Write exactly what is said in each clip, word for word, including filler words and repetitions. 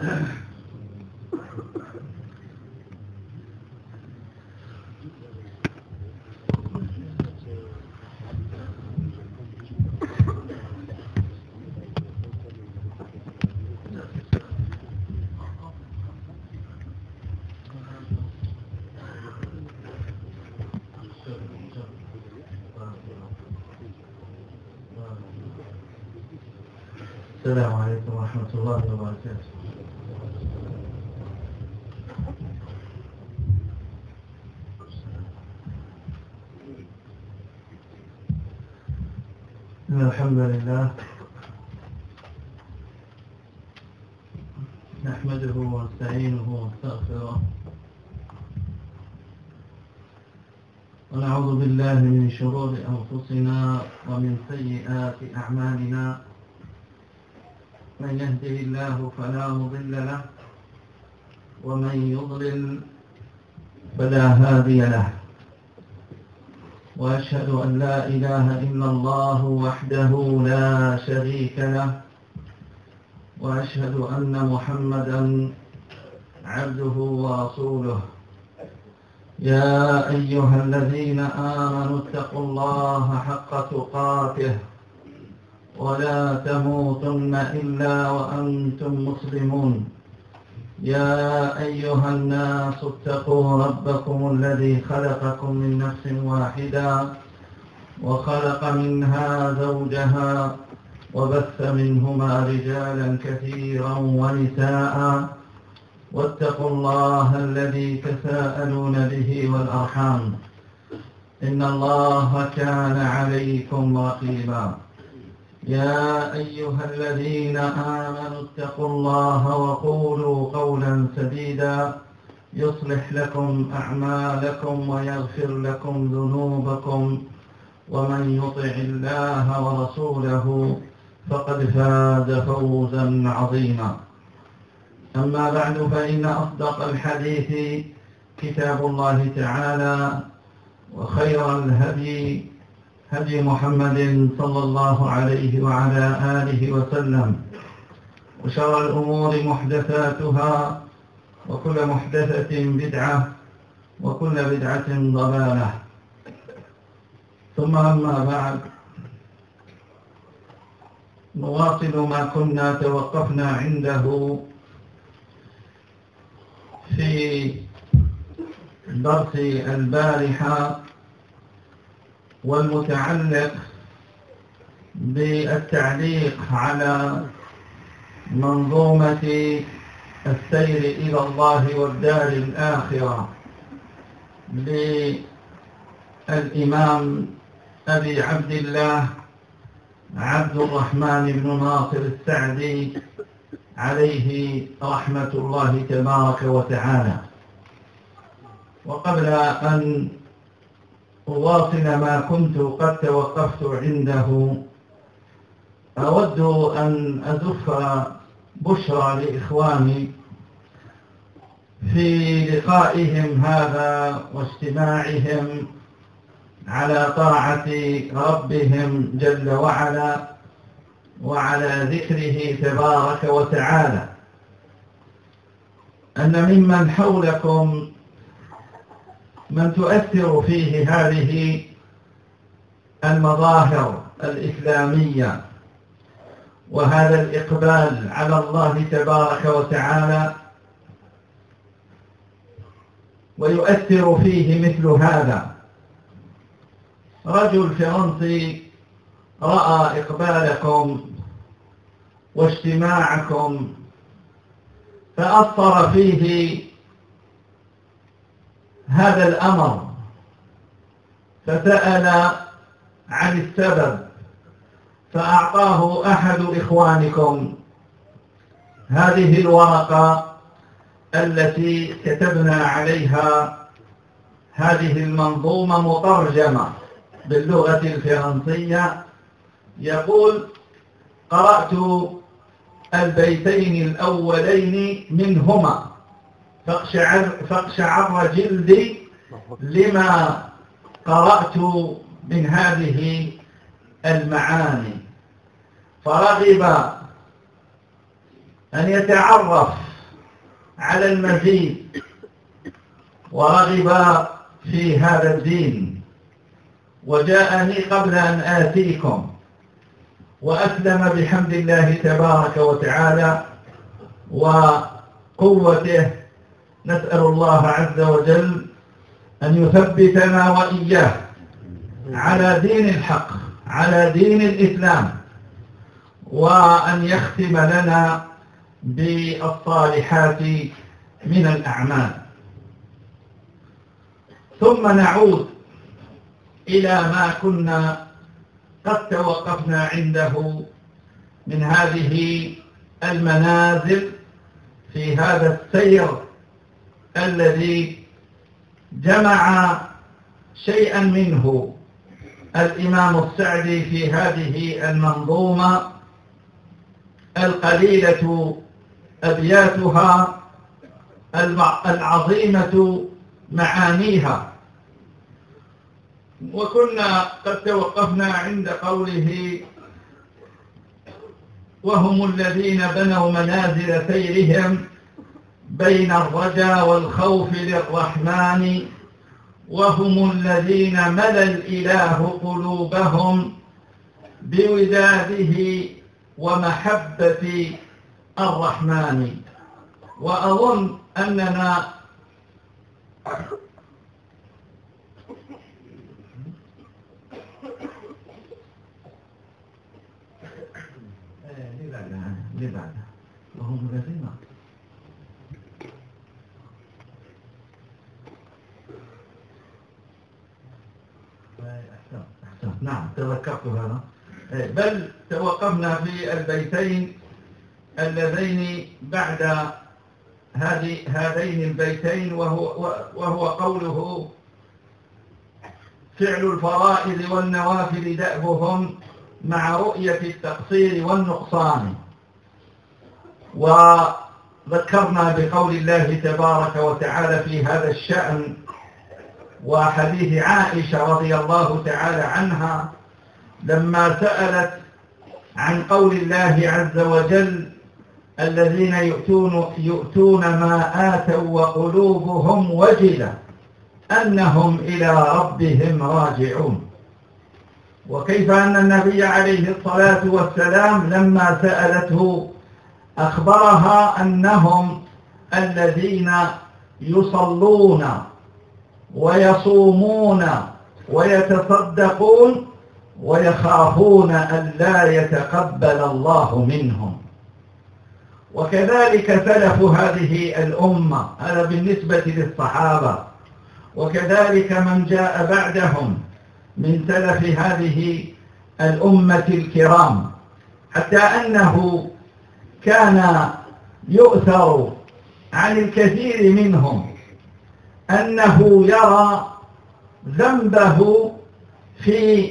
السلام عليكم ورحمة الله وبركاته. إن الحمد لله نحمده ونستعينه ونستغفره ونعوذ بالله من شرور أنفسنا ومن سيئات أعمالنا. من يهده الله فلا مضل له ومن يضلل فلا هادي له، وأشهد أن لا إله إلا الله وحده لا شريك له، وأشهد أن محمدا عبده ورسوله. يا أيها الذين آمنوا اتقوا الله حق تقاته ولا تموتن إلا وأنتم مسلمون. يا أيها الناس اتقوا ربكم الذي خلقكم من نفس واحدة وخلق منها زوجها وبث منهما رجالا كثيرا ونساء، واتقوا الله الذي تساءلون به والأرحام، إن الله كان عليكم رقيبا. يا أيها الذين آمنوا اتقوا الله وقولوا قولا سديدا يصلح لكم أعمالكم ويغفر لكم ذنوبكم، ومن يطع الله ورسوله فقد فاز فوزا عظيما. أما بعد، فإن أصدق الحديث كتاب الله تعالى، وخير الهدي هدي محمد صلى الله عليه وعلى آله وسلم، وشر الأمور محدثاتها، وكل محدثة بدعة، وكل بدعة ضلالة. ثم أما بعد، نواصل ما كنا توقفنا عنده في درس البارحة، والمتعلق بالتعليق على منظومة السير إلى الله والدار الآخرة للإمام أبي عبد الله عبد الرحمن بن ناصر السعدي عليه رحمة الله تبارك وتعالى. وقبل أن أواصل ما كنت قد توقفت عنده، أود أن أزف بشرى لإخواني في لقائهم هذا واجتماعهم على طاعة ربهم جل وعلا وعلى ذكره تبارك وتعالى، أن ممن حولكم من تؤثر فيه هذه المظاهر الإسلامية وهذا الإقبال على الله تبارك وتعالى، ويؤثر فيه مثل هذا. رجل فرنسي رأى إقبالكم واجتماعكم فأثر فيه هذا الأمر، فسأل عن السبب، فأعطاه أحد إخوانكم هذه الورقة التي كتبنا عليها هذه المنظومة مترجمة باللغة الفرنسية. يقول: قرأت البيتين الأولين منهما فاقشعر, فاقشعر جلدي لما قرأت من هذه المعاني، فرغب أن يتعرف على المزيد ورغب في هذا الدين، وجاءني قبل أن آتيكم وأسلم بحمد الله تبارك وتعالى وقوته. نسأل الله عز وجل أن يثبتنا وإياه على دين الحق، على دين الإسلام، وأن يختم لنا بالصالحات من الأعمال. ثم نعود إلى ما كنا قد توقفنا عنده من هذه المنازل في هذا السير الذي جمع شيئا منه الإمام السعدي في هذه المنظومة القليلة أبياتها العظيمة معانيها. وكنا قد توقفنا عند قوله: وهم الذين بنوا منازل سيرهم بين الرجا والخوف للرحمن، وهم الذين ملا الإله قلوبهم بوداده ومحبة الرحمن. وأظن أننا لبعد وهم الذين نعم تذكرت هذا. بل توقفنا في البيتين اللذين بعد هذه هذين البيتين، وهو, وهو قوله: فعل الفرائض والنوافل دأبهم مع رؤية التقصير والنقصان. وذكرنا بقول الله تبارك وتعالى في هذا الشأن وحديث عائشة رضي الله تعالى عنها لما سألت عن قول الله عز وجل: الذين يؤتون, يؤتون ما آتوا وقلوبهم وجلة أنهم إلى ربهم راجعون. وكيف أن النبي عليه الصلاة والسلام لما سألته أخبرها أنهم الذين يصلون ويصومون ويتصدقون ويخافون أن لا يتقبل الله منهم. وكذلك سلف هذه الأمة، هذا بالنسبة للصحابة، وكذلك من جاء بعدهم من سلف هذه الأمة الكرام، حتى أنه كان يؤثر عن الكثير منهم أنه يرى ذنبه في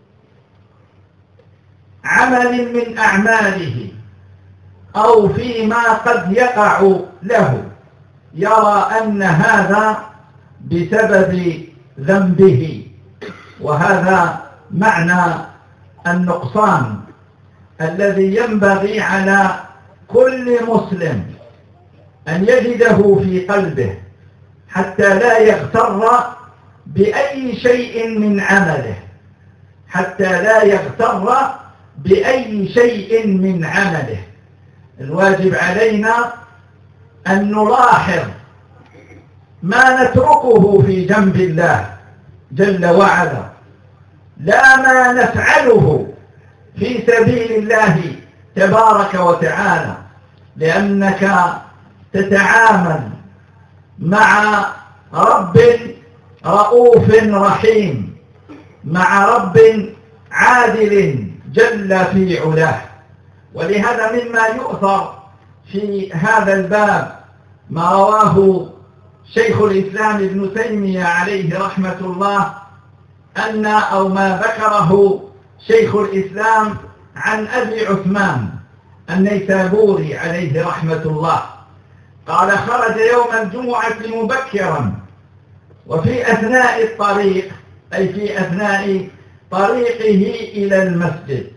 عمل من أعماله أو فيما قد يقع له، يرى أن هذا بسبب ذنبه. وهذا معنى النقصان الذي ينبغي على كل مسلم أن يجده في قلبه، حتى لا يغتر بأي شيء من عمله، حتى لا يغتر بأي شيء من عمله. الواجب علينا أن نلاحظ ما نتركه في جنب الله جل وعلا، لا ما نفعله في سبيل الله تبارك وتعالى، لأنك تتعامل مع رب رؤوف رحيم، مع رب عادل جل في علاه. ولهذا مما يؤثر في هذا الباب ما رواه شيخ الإسلام ابن تيمية عليه رحمة الله، أن أو ما ذكره شيخ الإسلام عن أبي عثمان النيسابوري عليه رحمة الله، قال: خرج يوم الجمعة مبكرا، وفي أثناء الطريق، أي في أثناء طريقه إلى المسجد،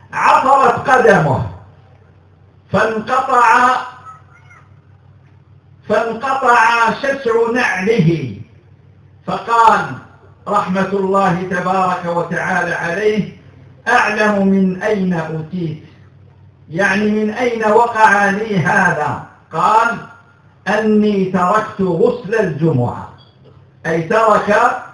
عثرت قدمه فانقطع فانقطع شسع نعله، فقال رحمة الله تبارك وتعالى عليه: أعلم من أين أوتيت، يعني من أين وقع لي هذا؟ قال: أني تركت غسل الجمعة، أي ترك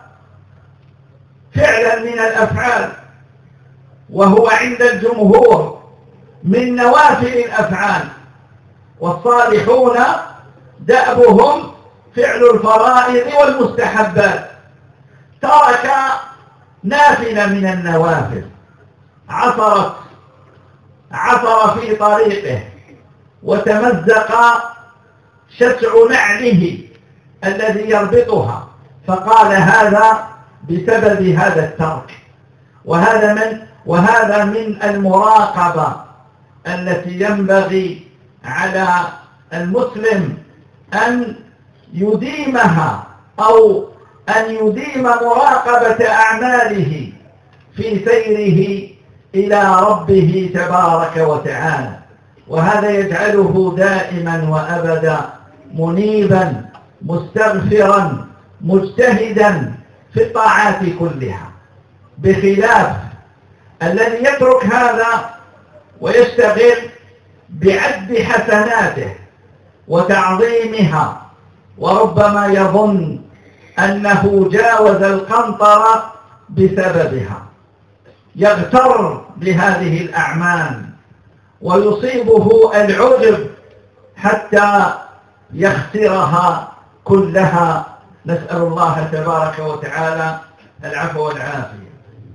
فعلا من الأفعال، وهو عند الجمهور من نوافل الأفعال، والصالحون دأبهم فعل الفرائض والمستحبات. ترك نافلة من النوافل، عثرت عثر في طريقه وتمزق شسع نعله الذي يربطها، فقال هذا بسبب هذا الترك. وهذا من وهذا من المراقبة التي ينبغي على المسلم أن يديمها، أو أن يديم مراقبة أعماله في سيره إلى ربه تبارك وتعالى، وهذا يجعله دائما وأبدا منيبا مستغفرا مجتهدا في الطاعات كلها، بخلاف الذي يترك هذا ويشتغل بعد حسناته وتعظيمها، وربما يظن أنه جاوز القنطرة بسببها، يغتر بهذه الأعمال ويصيبه العجب حتى يخسرها كلها. نسأل الله تبارك وتعالى العفو والعافية.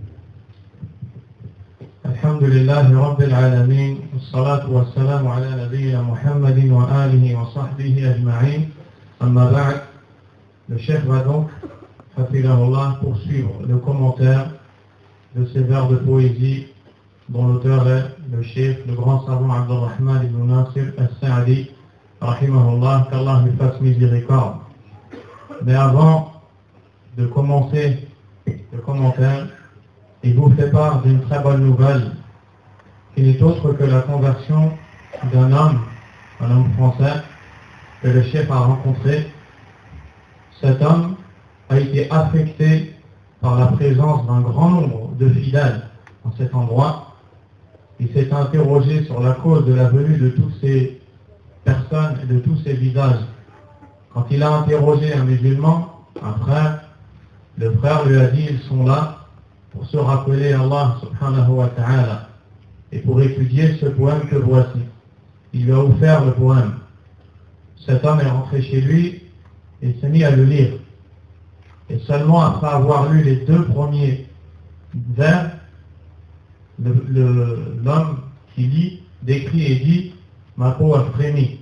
الحمد لله رب العالمين، والصلاة والسلام على نبينا محمد وآله وصحبه أجمعين. أما بعد, le chef va donc, hafidahullah, poursuivre le commentaire de ces vers de poésie dont l'auteur est le chef, le grand savant Abdurrahman ibn Nasir al-Sa'di, rahimahullah, qu'Allah lui fasse miséricorde. Mais avant de commencer le commentaire, il vous fait part d'une très bonne nouvelle qui n'est autre que la conversion d'un homme, un homme français que le chef a rencontré. Cet homme a été affecté par la présence d'un grand nombre de fidèles en cet endroit. Il s'est interrogé sur la cause de la venue de toutes ces personnes et de tous ces visages. Quand il a interrogé un musulman, un frère, le frère lui a dit: ils sont là pour se rappeler Allah subhanahu wa ta'ala et pour étudier ce poème que voici. Il lui a offert le poème. Cet homme est rentré chez lui et s'est mis à le lire. Et seulement après avoir lu les deux premiers vers, le, le, l'homme qui lit décrit et dit: ma peau a frémi.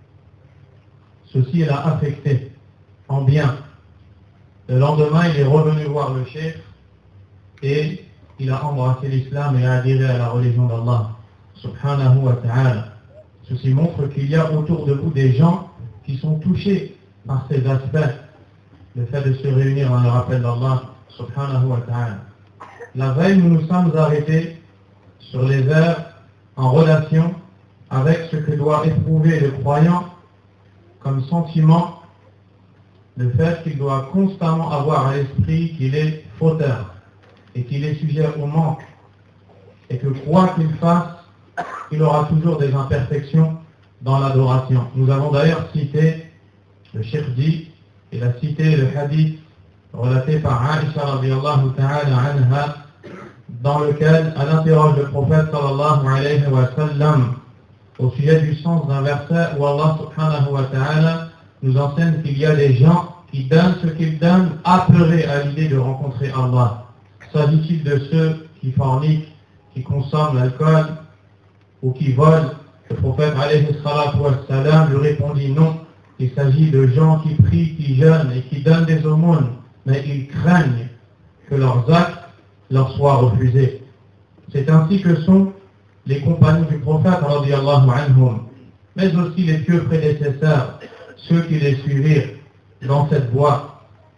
Ceci l'a affecté en bien. Le lendemain, il est revenu voir le chef et il a embrassé l'islam et a adhéré à la religion d'Allah subhanahu wa ta'ala. Ceci montre qu'il y a autour de vous des gens qui sont touchés par ces aspects, le fait de se réunir dans le rappel d'Allah subhanahu wa ta'ala. La veille, nous nous sommes arrêtés sur les vers en relation avec ce que doit éprouver le croyant comme sentiment, le fait qu'il doit constamment avoir à l'esprit qu'il est fauteur et qu'il est sujet au manque, et que quoi qu'il fasse, il aura toujours des imperfections dans l'adoration. Nous avons d'ailleurs cité, le cheikh dit, il a cité le hadith relaté par Aïcha radiyallahu ta'ala anha, dans lequel elle interroge le prophète sallallahu alayhi wa sallam au sujet du sens d'un verset où Allah subhanahu wa ta'ala nous enseigne qu'il y a des gens qui donnent ce qu'ils donnent apeurés à l'idée de rencontrer Allah. S'agit-il de ceux qui forniquent, qui consomment l'alcool ou qui volent? Le prophète alayhi salatu wa salam lui répondit non. Il s'agit de gens qui prient, qui jeûnent et qui donnent des aumônes, mais ils craignent que leurs actes leur soient refusés. C'est ainsi que sont les compagnons du prophète radiyallahu anhum, mais aussi les pieux prédécesseurs, ceux qui les suivirent dans cette voie.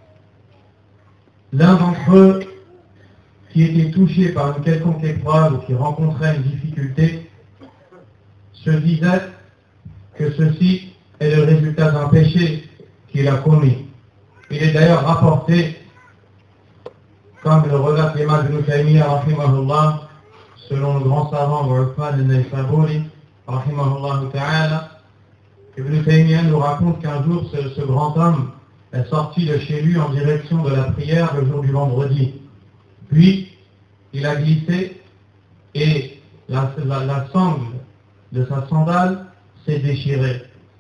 L'un d'entre eux, qui était touché par une quelconque épreuve ou qui rencontrait une difficulté, se disait que ceci est le résultat d'un péché qu'il a commis. Il est d'ailleurs rapporté, comme le relate l'imam Ibn Taymiyyah, rahimahullah, selon le grand savant Uthman al-Naysaburi, rahimahullah ta'ala, Ibn Taymiyyah nous raconte qu'un jour, ce, ce grand homme est sorti de chez lui en direction de la prière le jour du vendredi. Puis, il a glissé et la, la, la sangle de sa sandale s'est déchirée.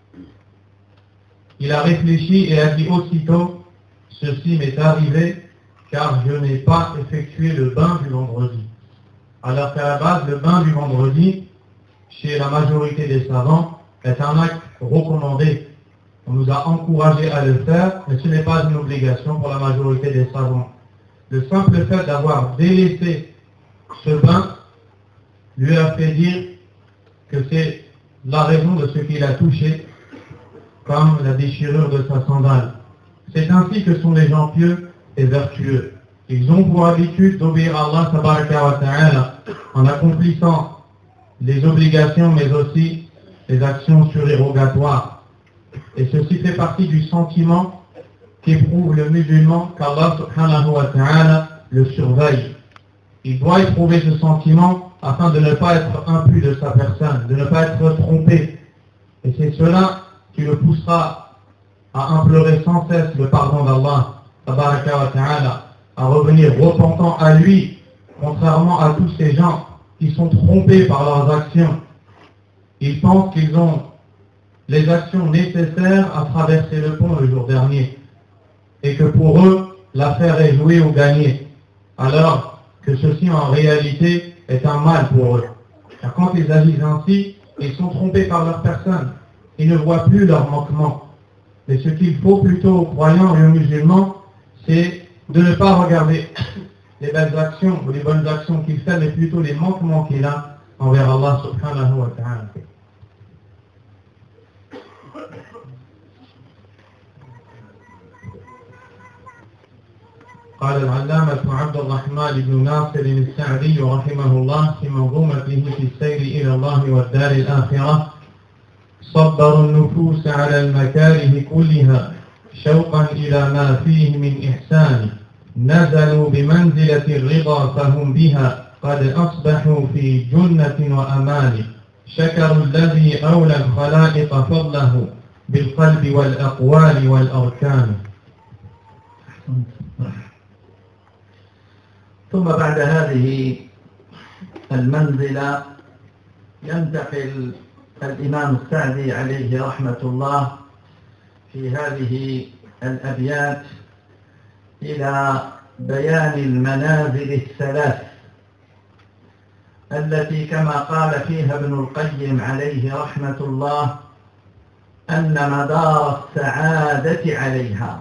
Il a réfléchi et a dit aussitôt, ceci m'est arrivé car je n'ai pas effectué le bain du vendredi. Alors qu'à la base, le bain du vendredi, chez la majorité des savants, est un acte recommandé. On nous a encouragé à le faire, mais ce n'est pas une obligation pour la majorité des savants. Le simple fait d'avoir délaissé ce bain lui a fait dire que c'est la raison de ce qu'il a touché, comme la déchirure de sa sandale. C'est ainsi que sont les gens pieux et vertueux. Ils ont pour habitude d'obéir à Allah tabaraka wa ta'ala en accomplissant les obligations mais aussi les actions surérogatoires. Et ceci fait partie du sentiment qu'éprouve le musulman qu'Allah subhanahu wa ta'ala le surveille. Il doit éprouver ce sentiment afin de ne pas être impu de sa personne, de ne pas être trompé. Et c'est cela qui le poussera à implorer sans cesse le pardon d'Allah tabaraka wa ta'ala, à revenir repentant à lui, contrairement à tous ces gens qui sont trompés par leurs actions. Ils pensent qu'ils ont les actions nécessaires à traverser le pont le jour dernier, et que pour eux, l'affaire est jouée ou gagnée, alors que ceci en réalité est un mal pour eux. Car quand ils agissent ainsi, ils sont trompés par leur personne, ils ne voient plus leurs manquements. Et ce qu'il faut plutôt aux croyants et aux musulmans, c'est de ne pas regarder les belles actions ou les bonnes actions qu'il fait, mais plutôt les manquements qu'il a envers Allah subhanahu wa ta'ala. قال العلامة عبد الرحمن بن ناصر السعدي رحمه الله في منظومته في السير إلى الله والدار الآخرة: صبروا النفوس على المكاره كلها شوقا إلى ما فيه من إحسان، نزلوا بمنزلة الرضا فهم بها قد أصبحوا في جنة وأمان، شكروا الذي أولى الخلائق فضله بالقلب والأقوال والأركان. ثم بعد هذه المنزلة ينتقل الإمام السعدي عليه رحمة الله في هذه الأبيات إلى بيان المنازل الثلاث التي كما قال فيها ابن القيم عليه رحمة الله أن مدار السعادة عليها،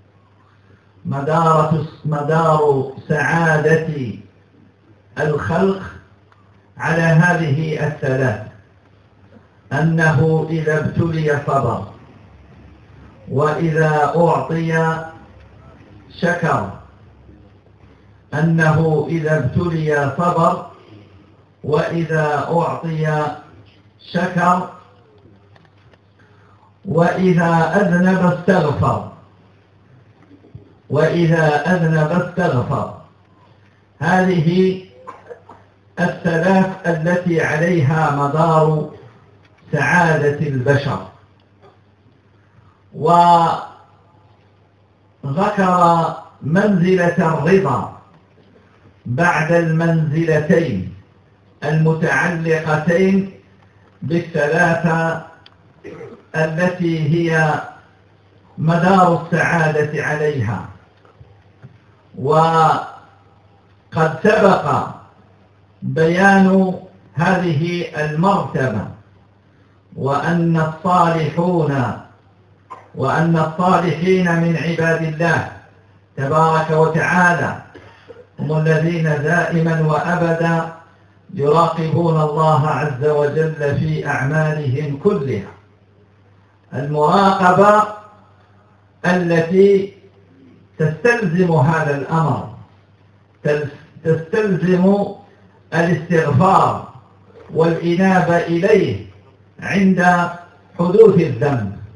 مدار مدار سعادة الخلق على هذه الثلاث: أنه إذا ابتلي صبر، وإذا أعطي شكر، أنه إذا ابتلي صبر، وإذا أعطي شكر، وإذا أذنب استغفر، وإذا أذنب استغفر. هذه الثلاث التي عليها مدار سعادة البشر. وذكر منزلة الرضا بعد المنزلتين المتعلقتين بالثلاثة التي هي مدار السعادة عليها. وقد سبق بيان هذه المرتبة، وأن الصالحون وأن الصالحين من عباد الله تبارك وتعالى هم الذين دائما وأبدا يراقبون الله عز وجل في أعمالهم كلها. المراقبة التي تستلزم هذا الأمر، تستلزم الاستغفار والإنابة إليه عند حدوث الذنب.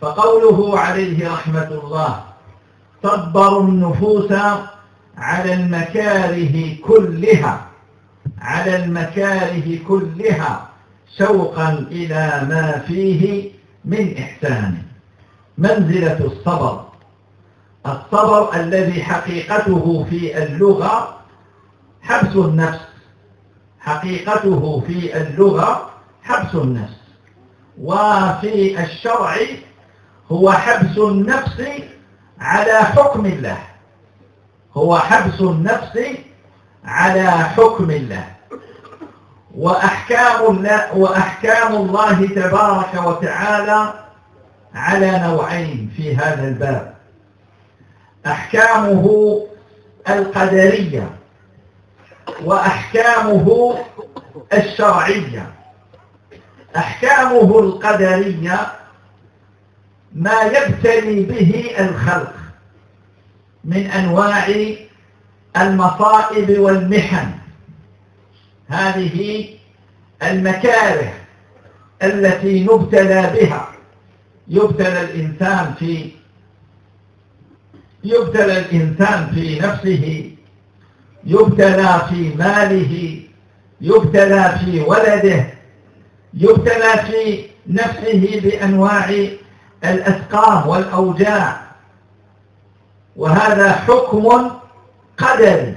فقوله عليه رحمة الله صبروا النفوس على المكاره كلها على المكاره كلها شوقا إلى ما فيه من إحسان. منزلة الصبر، الصبر الذي حقيقته في اللغة حبس النفس، حقيقته في اللغة حبس النفس، وفي الشرع هو حبس النفس على حكم الله، هو حبس النفس على حكم الله. وأحكام الله, وأحكام الله تبارك وتعالى على نوعين في هذا الباب: أحكامه القدرية وأحكامه الشرعية. أحكامه القدرية ما يبتلي به الخلق من أنواع المصائب والمحن، هذه المكاره التي نبتلى بها. يبتلى الإنسان في يبتلى الإنسان في نفسه، يبتلى في ماله، يبتلى في ولده، يبتلى في نفسه بأنواع الأسقام والأوجاع، وهذا حكم قدري،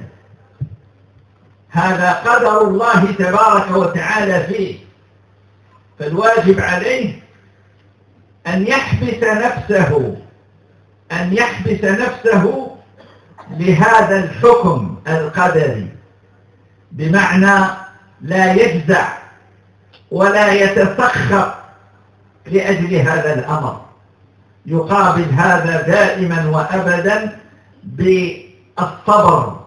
هذا قدر الله تبارك وتعالى فيه. فالواجب عليه أن يحبس نفسه أن يحبس نفسه لهذا الحكم القدري، بمعنى لا يجزع ولا يتسخط لأجل هذا الأمر، يقابل هذا دائما وأبدا بالصبر،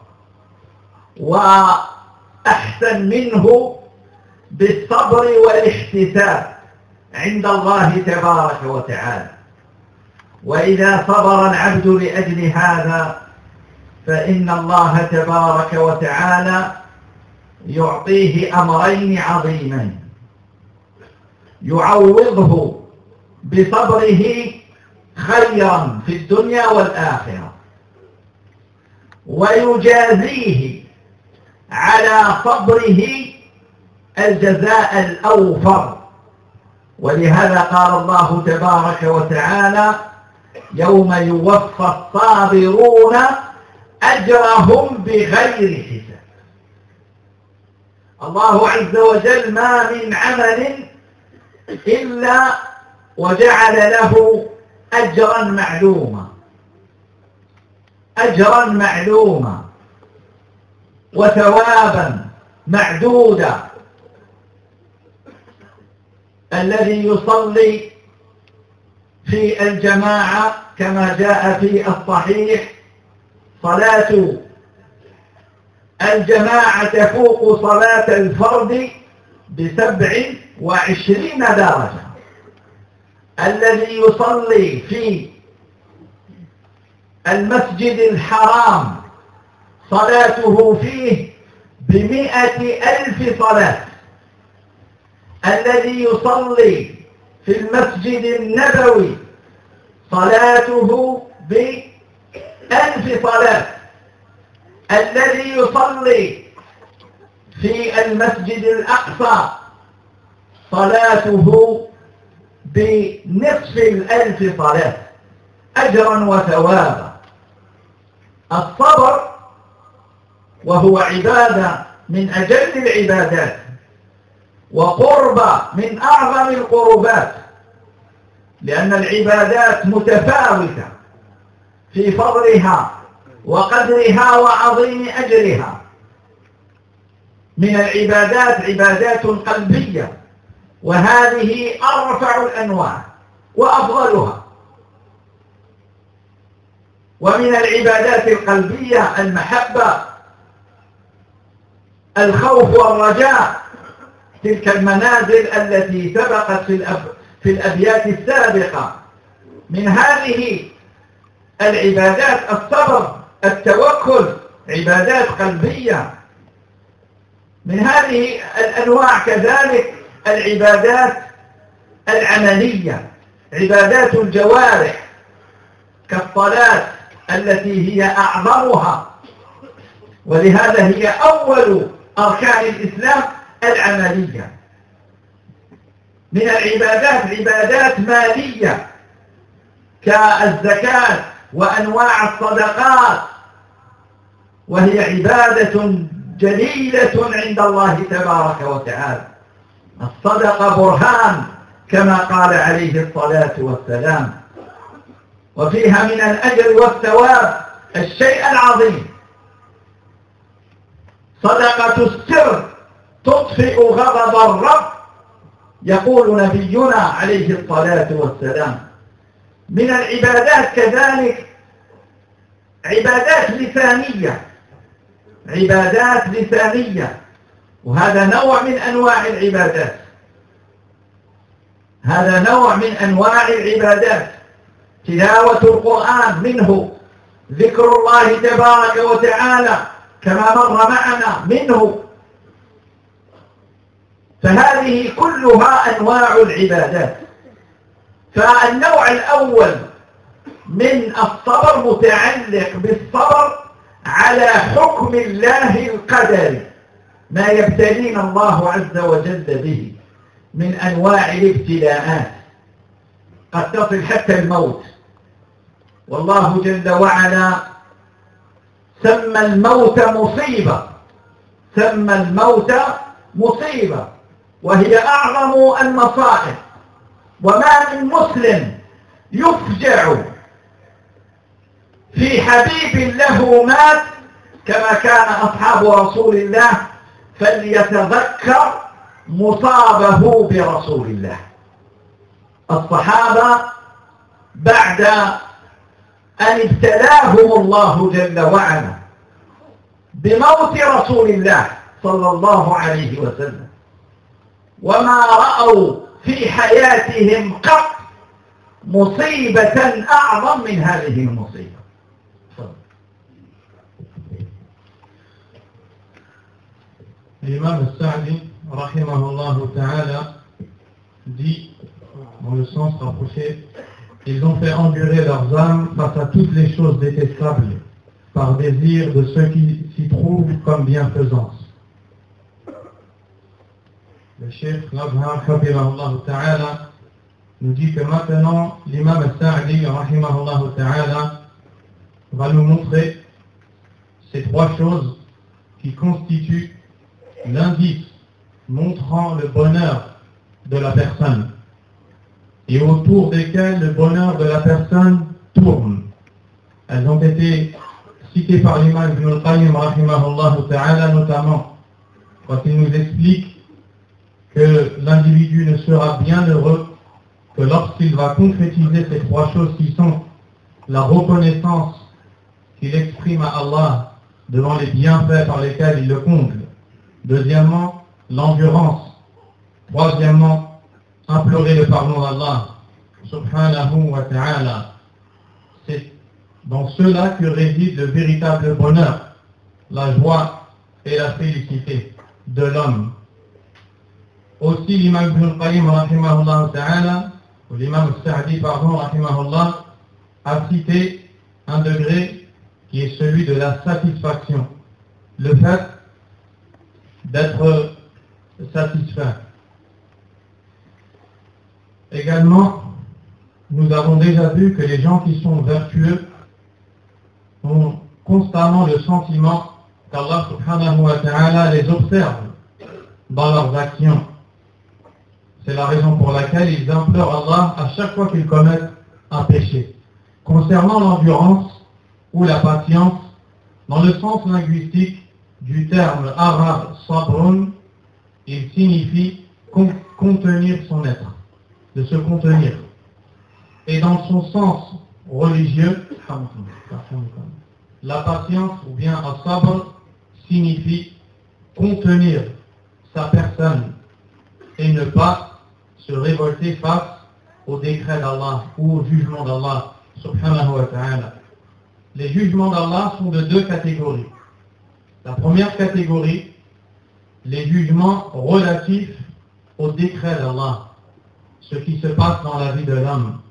وأحسن منه بالصبر والاحتساب عند الله تبارك وتعالى. وإذا صبر العبد لأجل هذا فإن الله تبارك وتعالى يعطيه أمرين عظيمين: يعوضه بصبره خيرا في الدنيا والآخرة، ويجازيه على صبره الجزاء الأوفر. ولهذا قال الله تبارك وتعالى: يوم يوفى الصابرون أجرهم بغير حساب. الله عز وجل ما من عمل إلا وجعل له أجرا معلوما، أجرا معلوما وثوابا معدودا. الذي يصلي في الجماعة كما جاء في الصحيح صلاة الجماعة تفوق صلاة الفرد بسبع وعشرين درجة. الذي يصلي في المسجد الحرام صلاته فيه بمئة ألف صلاة. الذي يصلي في المسجد النبوي صلاته بألف صلاة. الذي يصلي في المسجد الأقصى صلاته بنصف الألف صلاة أجرا وثوابا. الصبر وهو عبادة من أجل العبادات، وقربة من أعظم القربات، لأن العبادات متفاوتة في فضلها وقدرها وعظيم أجرها. من العبادات عبادات قلبية، وهذه أرفع الأنواع وأفضلها. ومن العبادات القلبية المحبة، الخوف والرجاء، تلك المنازل التي سبقت في, الأب... في الأبيات السابقة. من هذه العبادات الصبر، التوكل، عبادات قلبية. من هذه الأنواع كذلك العبادات العملية، عبادات الجوارح كالصلاة التي هي أعظمها، ولهذا هي أول أركان الإسلام العملية. من العبادات عبادات مالية كالزكاة وأنواع الصدقات، وهي عبادة جليلة عند الله تبارك وتعالى. الصدقة برهان كما قال عليه الصلاة والسلام، وفيها من الأجر والثواب الشيء العظيم. صدقة السر تطفئ غضب الرب، يقول نبينا عليه الصلاة والسلام. من العبادات كذلك عبادات لسانية، عبادات لسانية، وهذا نوع من أنواع العبادات، هذا نوع من أنواع العبادات. تلاوة القرآن منه، ذكر الله تبارك وتعالى كما مر معنا منه، فهذه كلها أنواع العبادات. فالنوع الأول من الصبر متعلق بالصبر على حكم الله القدري، ما يبتلينا الله عز وجل به من أنواع الابتلاءات، قد تصل حتى الموت. والله جل وعلا سمى الموت مصيبة، سمى الموت مصيبة، وهي أعظم المصائب. وما من مسلم يفجع في حبيب له مات كما كان أصحاب رسول الله، فليتذكر مصابه برسول الله. الصحابة بعد أن ابتلاهم الله جل وعلا بموت رسول الله صلى الله عليه وسلم، وما رأوا في حياتهم قط مصيبة أعظم من هذه المصيبة. L'imam Sa'di, rahimahullah ta'ala, dit, dans le sens rapproché, ils ont fait endurer leurs âmes face à toutes les choses détestables, par désir de ceux qui s'y trouvent comme bienfaisance. Le Cheikh Nabhar Habibahullah ta'ala nous dit que maintenant l'imam Sa'di, rahimahullah ta'ala, va nous montrer ces trois choses qui constituent l'indice montrant le bonheur de la personne et autour desquels le bonheur de la personne tourne. Elles ont été citées par l'imam Ibn al-Qayyim rahimahullah ta'ala, notamment quand il nous explique que l'individu ne sera bien heureux que lorsqu'il va concrétiser ces trois choses qui sont la reconnaissance qu'il exprime à Allah devant les bienfaits par lesquels il le comble. Deuxièmement, l'endurance. Troisièmement, implorer le pardon d'Allah subhanahu wa ta'ala. C'est dans cela que réside le véritable bonheur, la joie et la félicité de l'homme. Aussi l'imam Ibn al-Qayyim rahimahullah ta'ala, ou l'imam Sa'di pardon rahimahullah, a cité un degré qui est celui de la satisfaction. Le fait d'être satisfait. Également, nous avons déjà vu que les gens qui sont vertueux ont constamment le sentiment qu'Allah subhanahu wa ta'ala les observe dans leurs actions. C'est la raison pour laquelle ils implorent Allah à chaque fois qu'ils commettent un péché. Concernant l'endurance ou la patience, dans le sens linguistique du terme arabe sabrun, il signifie con- contenir son être, de se contenir. Et dans son sens religieux, la patience ou bien as-sabr signifie contenir sa personne et ne pas se révolter face au décret d'Allah ou au jugement d'Allah subhanahu wa ta'ala. Les jugements d'Allah sont de deux catégories. La première catégorie, les jugements relatifs au décret d'Allah, ce qui se passe dans la vie de l'homme.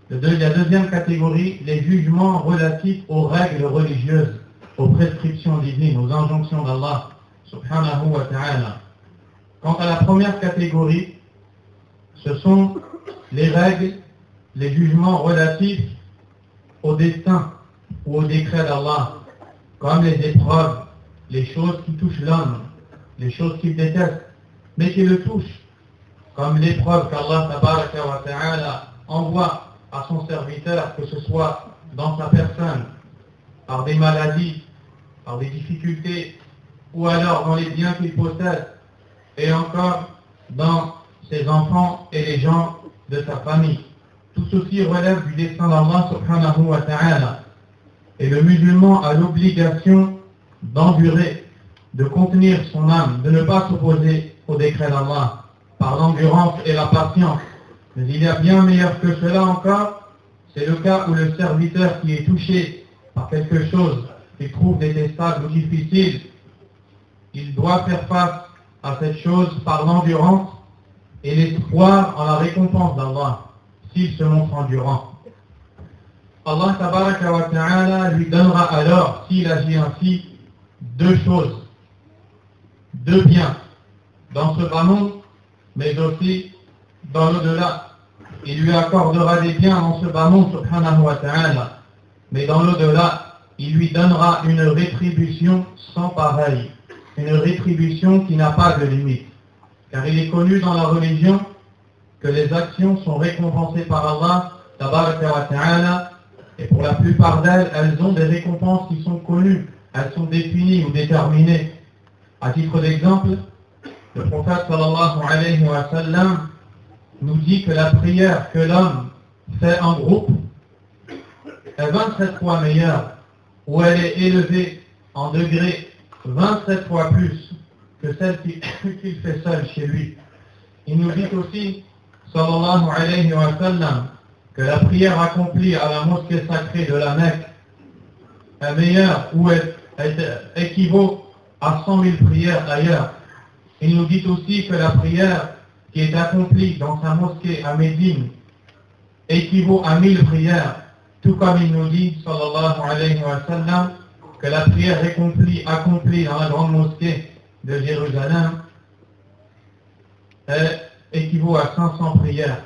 Le deux, la deuxième catégorie, les jugements relatifs aux règles religieuses, aux prescriptions divines, aux injonctions d'Allah, subhanahu wa ta'ala. Quant à la première catégorie, ce sont les règles, les jugements relatifs au destin ou au décret d'Allah, comme les épreuves, les choses qui touchent l'homme, les choses qu'il déteste, mais qui le touchent, comme l'épreuve qu'Allah tabaraka wa ta'ala envoie à son serviteur, que ce soit dans sa personne, par des maladies, par des difficultés, ou alors dans les biens qu'il possède, et encore dans ses enfants et les gens de sa famille. Tout ceci relève du destin d'Allah subhanahu wa ta'ala. Et le musulman a l'obligation d'endurer, de contenir son âme, de ne pas s'opposer au décret d'Allah, par l'endurance et la patience. Mais il y a bien meilleur que cela encore, c'est le cas où le serviteur qui est touché par quelque chose qu'il trouve détestable ou difficile, il doit faire face à cette chose par l'endurance et l'espoir en la récompense d'Allah, s'il se montre endurant. Allah tabaraka wa ta'ala lui donnera alors, s'il agit ainsi, deux choses, deux biens, dans ce bas monde, mais aussi dans l'au-delà. Il lui accordera des biens dans ce bas monde, subhanahu wa ta'ala, mais dans l'au-delà, il lui donnera une rétribution sans pareil, une rétribution qui n'a pas de limite. Car il est connu dans la religion que les actions sont récompensées par Allah, tabaraka wa ta'ala, et pour la plupart d'elles, elles ont des récompenses qui sont connues, elles sont définies ou déterminées. À titre d'exemple, le prophète sallallahu alayhi wa sallam nous dit que la prière que l'homme fait en groupe est vingt-sept fois meilleure, ou elle est élevée en degrés vingt-sept fois plus que celle qu'il fait seul chez lui. Il nous dit aussi, sallallahu alayhi wa sallam, que la prière accomplie à la mosquée sacrée de la Mecque est meilleure ou elle, elle équivaut à cent mille prières ailleurs. Il nous dit aussi que la prière qui est accomplie dans sa mosquée à Médine équivaut à mille prières, tout comme il nous dit, sallallahu alayhi wa sallam, que la prière accomplie, accomplie dans la grande mosquée de Jérusalem équivaut à cinq cents prières.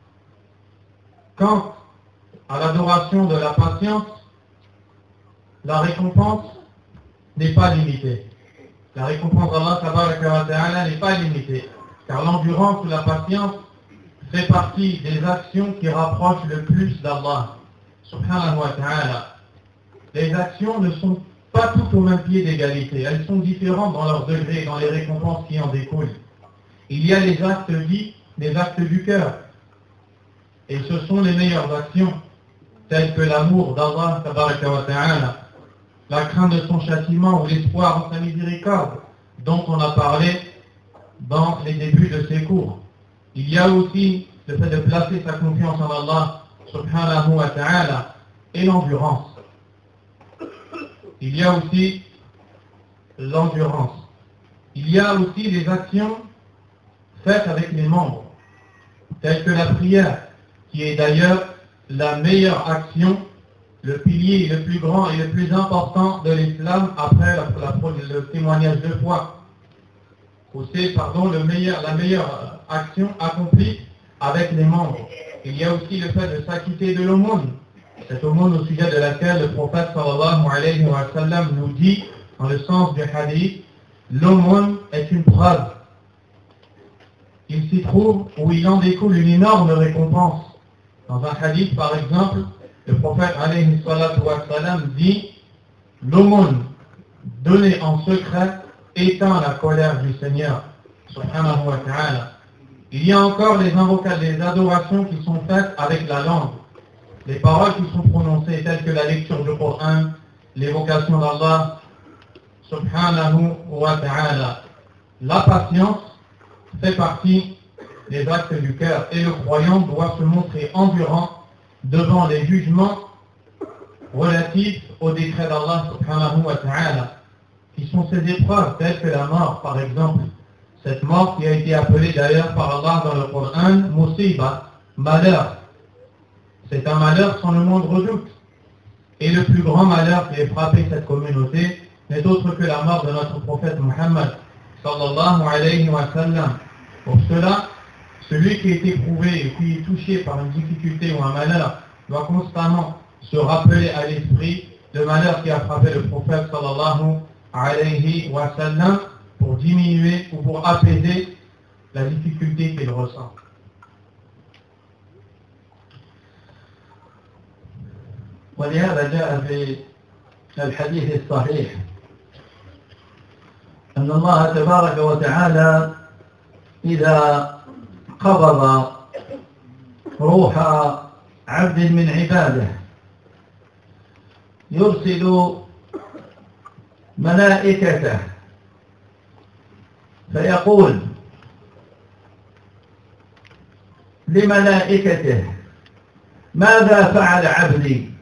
Quant à l'adoration de la patience, la récompense n'est pas limitée. La récompense d'Allah tabaraka wa ta'ala n'est pas limitée, car l'endurance ou la patience fait partie des actions qui rapprochent le plus d'Allah subhanahu wa ta'ala. Les actions ne sont pas toutes au même pied d'égalité, elles sont différentes dans leur degré et dans les récompenses qui en découlent. Il y a les actes dits, les actes du cœur, et ce sont les meilleures actions, telles que l'amour d'Allah tabaraka wa ta'ala, la crainte de son châtiment ou l'espoir en sa miséricorde, dont on a parlé dans les débuts de ces cours. Il y a aussi le fait de placer sa confiance en Allah subhanahu wa ta'ala et l'endurance. Il y a aussi l'endurance. Il y a aussi les actions faites avec les membres, telles que la prière, qui est d'ailleurs la meilleure action, le pilier le plus grand et le plus important de l'islam après la, la, le témoignage de foi. Ou c'est, pardon, le meilleur, la meilleure action accomplie avec les membres. Il y a aussi le fait de s'acquitter de l'aumône. Cette aumône au sujet de laquelle le prophète sallallahu alayhi wa sallam nous dit, dans le sens du hadith, l'aumône est une preuve. Il s'y trouve où il en découle une énorme récompense. Dans un hadith, par exemple, le prophète alayhi salatu wa sallam dit, l'aumône donnée en secret éteint la colère du Seigneur subhanahu wa ta'ala. Il y a encore les invocations, les adorations qui sont faites avec la langue. Les paroles qui sont prononcées telles que la lecture du Coran, l'évocation d'Allah subhanahu wa ta'ala. La patience fait partie des actes du cœur et le croyant doit se montrer endurant devant les jugements relatifs au décret d'Allah subhanahu wa ta'ala, qui sont ces épreuves telles que la mort par exemple. Cette mort qui a été appelée d'ailleurs par Allah dans le Coran, musiba, malheur. C'est un malheur sans le moindre doute. Et le plus grand malheur qui ait frappé cette communauté n'est autre que la mort de notre prophète Muhammad sallallahu alayhi wa sallam. Pour cela, celui qui est éprouvé et qui est touché par une difficulté ou un malheur doit constamment se rappeler à l'esprit le malheur qui a frappé le prophète sallallahu alayhi wa sallam pour diminuer ou pour apaiser la difficulté qu'il ressent. ولهذا جاء في الحديث الصحيح أن الله تبارك وتعالى إذا قبض روح عبد من عباده يرسل ملائكته فيقول لملائكته ماذا فعل عبدي؟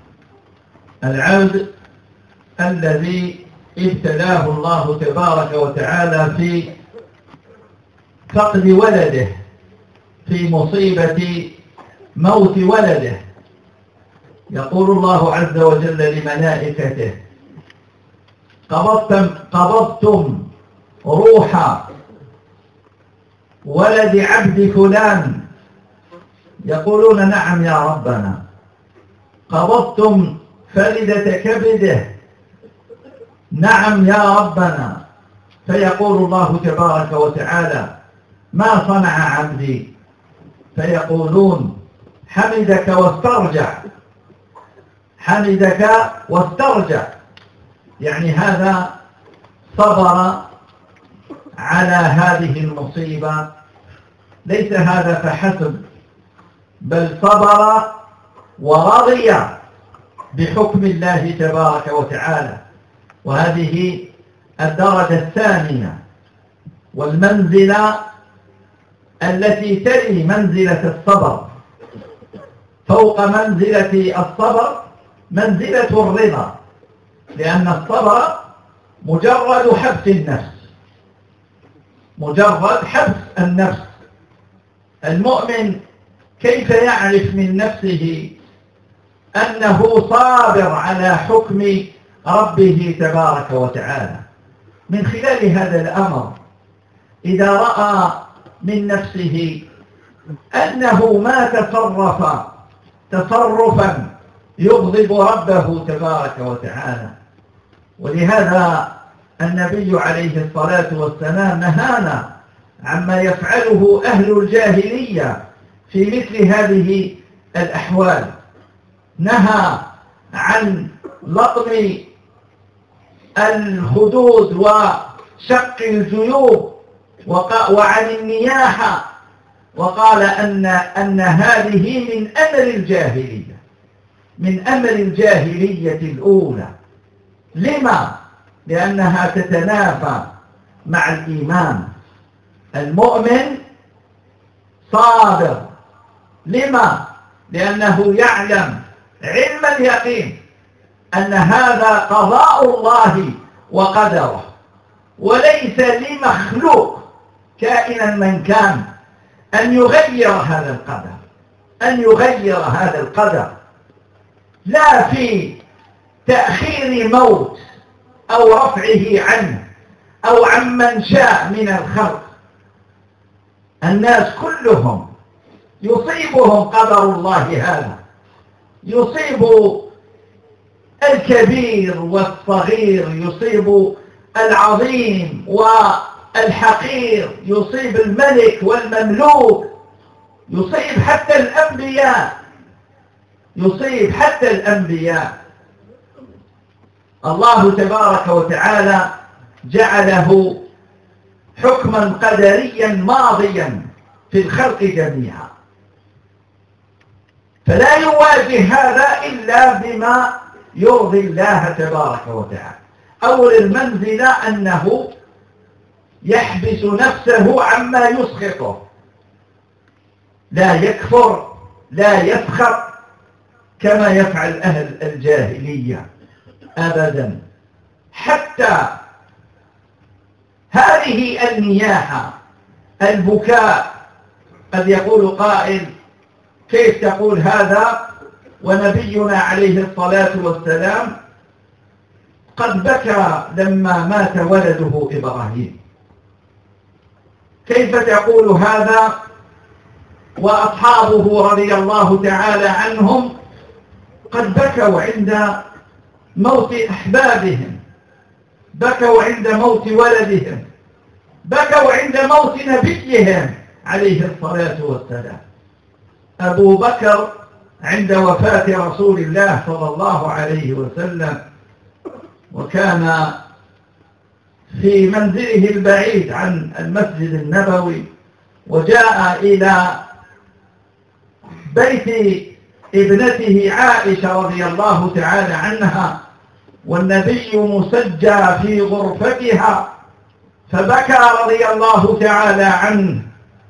العبد الذي ابتلاه الله تبارك وتعالى في فقد ولده، في مصيبة موت ولده، يقول الله عز وجل لملائكته قبضتم, قبضتم روح ولد عبد فلان؟ يقولون نعم يا ربنا. قبضتم فلدة كبده؟ نعم يا ربنا. فيقول الله تبارك وتعالى ما صنع عبدي؟ فيقولون حمدك واسترجع، حمدك واسترجع، يعني هذا صبر على هذه المصيبة. ليس هذا فحسب، بل صبر ورضي بحكم الله تبارك وتعالى. وهذه الدرجة الثانية والمنزلة التي تلي منزلة الصبر. فوق منزلة الصبر منزلة الرضا، لأن الصبر مجرد حبس النفس، مجرد حبس النفس. المؤمن كيف يعرف من نفسه أنه صابر على حكم ربه تبارك وتعالى؟ من خلال هذا الأمر، إذا رأى من نفسه أنه ما تصرف تصرفا يغضب ربه تبارك وتعالى. ولهذا النبي عليه الصلاة والسلام نهانا عما يفعله أهل الجاهلية في مثل هذه الأحوال. نهى عن لطم الخدود وشق الجيوب وعن النياحة، وقال أن, أن هذه من أمر الجاهلية، من أمر الجاهلية الأولى. لما؟ لأنها تتنافى مع الإيمان. المؤمن صابر. لما؟ لأنه يعلم علم اليقين أن هذا قضاء الله وقدره، وليس لمخلوق كائنا من كان أن يغير هذا القدر، أن يغير هذا القدر، لا في تأخير موت أو رفعه عنه أو عمن شاء من الخلق. الناس كلهم يصيبهم قدر الله هذا، يصيب الكبير والصغير، يصيب العظيم والحقير، يصيب الملك والمملوك، يصيب حتى الأنبياء، يصيب حتى الأنبياء. الله تبارك وتعالى جعله حكما قدريا ماضيا في الخلق جميعا، فلا يواجه هذا إلا بما يرضي الله تبارك وتعالى. أول المنزلة أنه يحبس نفسه عما يسخطه، لا يكفر، لا يسخط كما يفعل أهل الجاهلية أبدا. حتى هذه النياحة، البكاء، قد يقول قائل كيف تقول هذا ونبينا عليه الصلاة والسلام قد بكى لما مات ولده إبراهيم؟ كيف تقول هذا وأصحابه رضي الله تعالى عنهم قد بكوا عند موت أحبابهم، بكوا عند موت ولدهم، بكوا عند موت نبيهم عليه الصلاة والسلام. أبو بكر عند وفاة رسول الله صلى الله عليه وسلم وكان في منزله البعيد عن المسجد النبوي، وجاء إلى بيت ابنته عائشة رضي الله تعالى عنها والنبي مسجى في غرفتها، فبكى رضي الله تعالى عنه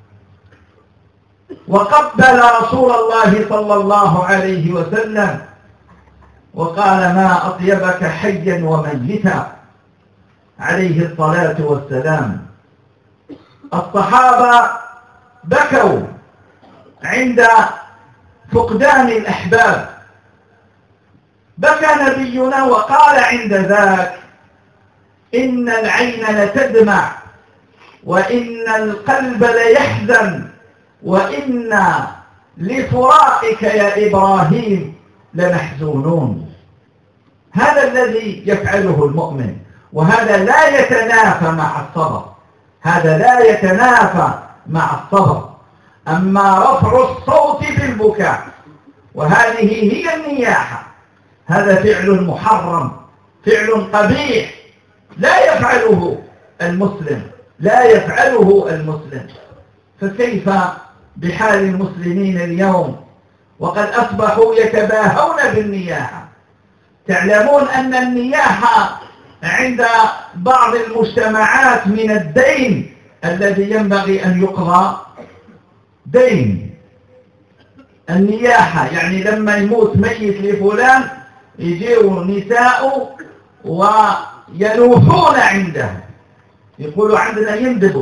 وقبل رسول الله صلى الله عليه وسلم وقال: ما أطيبك حيا وميتا عليه الصلاة والسلام. الصحابة بكوا عند فقدان الأحباب، بكى نبينا وقال عند ذاك: إن العين لتدمع وإن القلب ليحزن وإن لفراقك يا إبراهيم لمحزونون. هذا الذي يفعله المؤمن، وهذا لا يتنافى مع الصبر، هذا لا يتنافى مع الصبر. أما رفع الصوت بالبكاء وهذه هي النياحة، هذا فعل محرم، فعل قبيح لا يفعله المسلم، لا يفعله المسلم. فكيف بحال المسلمين اليوم وقد أصبحوا يتباهون بالنياحة؟ تعلمون أن النياحة عند بعض المجتمعات من الدين الذي ينبغي أن يقضى دين. النياحة يعني لما يموت ميت لفلان يجيوا نساء وينوحون عنده، يقولوا عندنا يندبوا،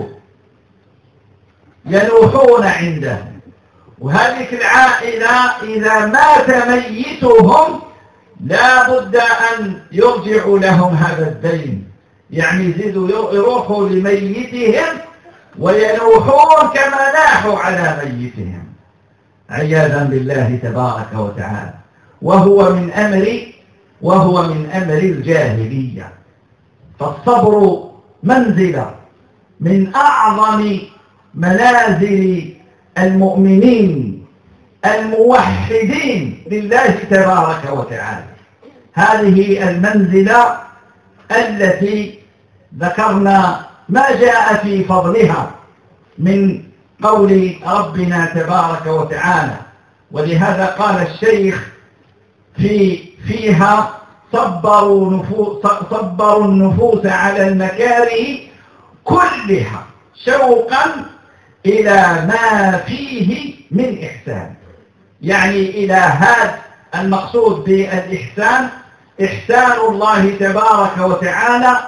ينوحون عنده. وهذه العائلة إذا مات ميتهم لا بد أن يرجعوا لهم هذا الدين، يعني يزيدوا يروحوا لميتهم وينوحون كما ناحوا على ميتهم عياذا بالله تبارك وتعالى. وهو من أمر وهو من أمر الجاهلية. فالصبر منزلة من أعظم منازل المؤمنين الموحدين لله تبارك وتعالى. هذه المنزلة التي ذكرنا ما جاء في فضلها من قول ربنا تبارك وتعالى، ولهذا قال الشيخ في فيها: صبروا, نفوس صبروا النفوس على المكاره كلها شوقا إلى ما فيه من إحسان. يعني إلى هذا المقصود بالإحسان إحسان الله تبارك وتعالى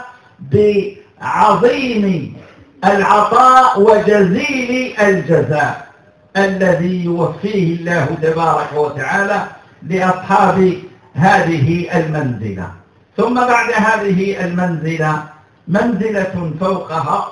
بعظيم العطاء وجزيل الجزاء الذي يوفيه الله تبارك وتعالى لأصحاب هذه المنزلة. ثم بعد هذه المنزلة منزلة فوقها.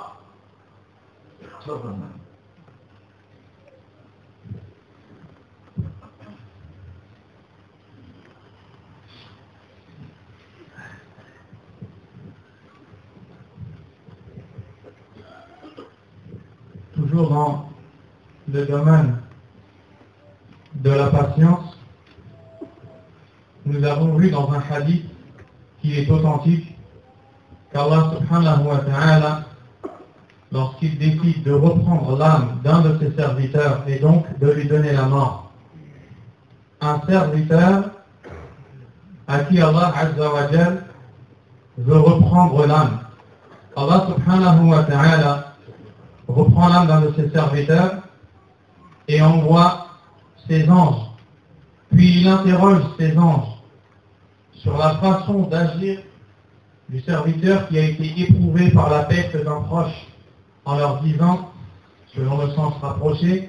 Toujours dans le domaine de la patience, nous avons vu dans un hadith qui est authentique qu'Allah subhanahu wa ta'ala, lorsqu'il décide de reprendre l'âme d'un de ses serviteurs et donc de lui donner la mort, un serviteur à qui Allah azza wa jal veut reprendre l'âme, Allah subhanahu wa ta'ala reprend l'âme d'un de ses serviteurs et envoie ses anges. Puis il interroge ses anges sur la façon d'agir du serviteur qui a été éprouvé par la perte d'un proche, en leur disant, selon le sens rapproché,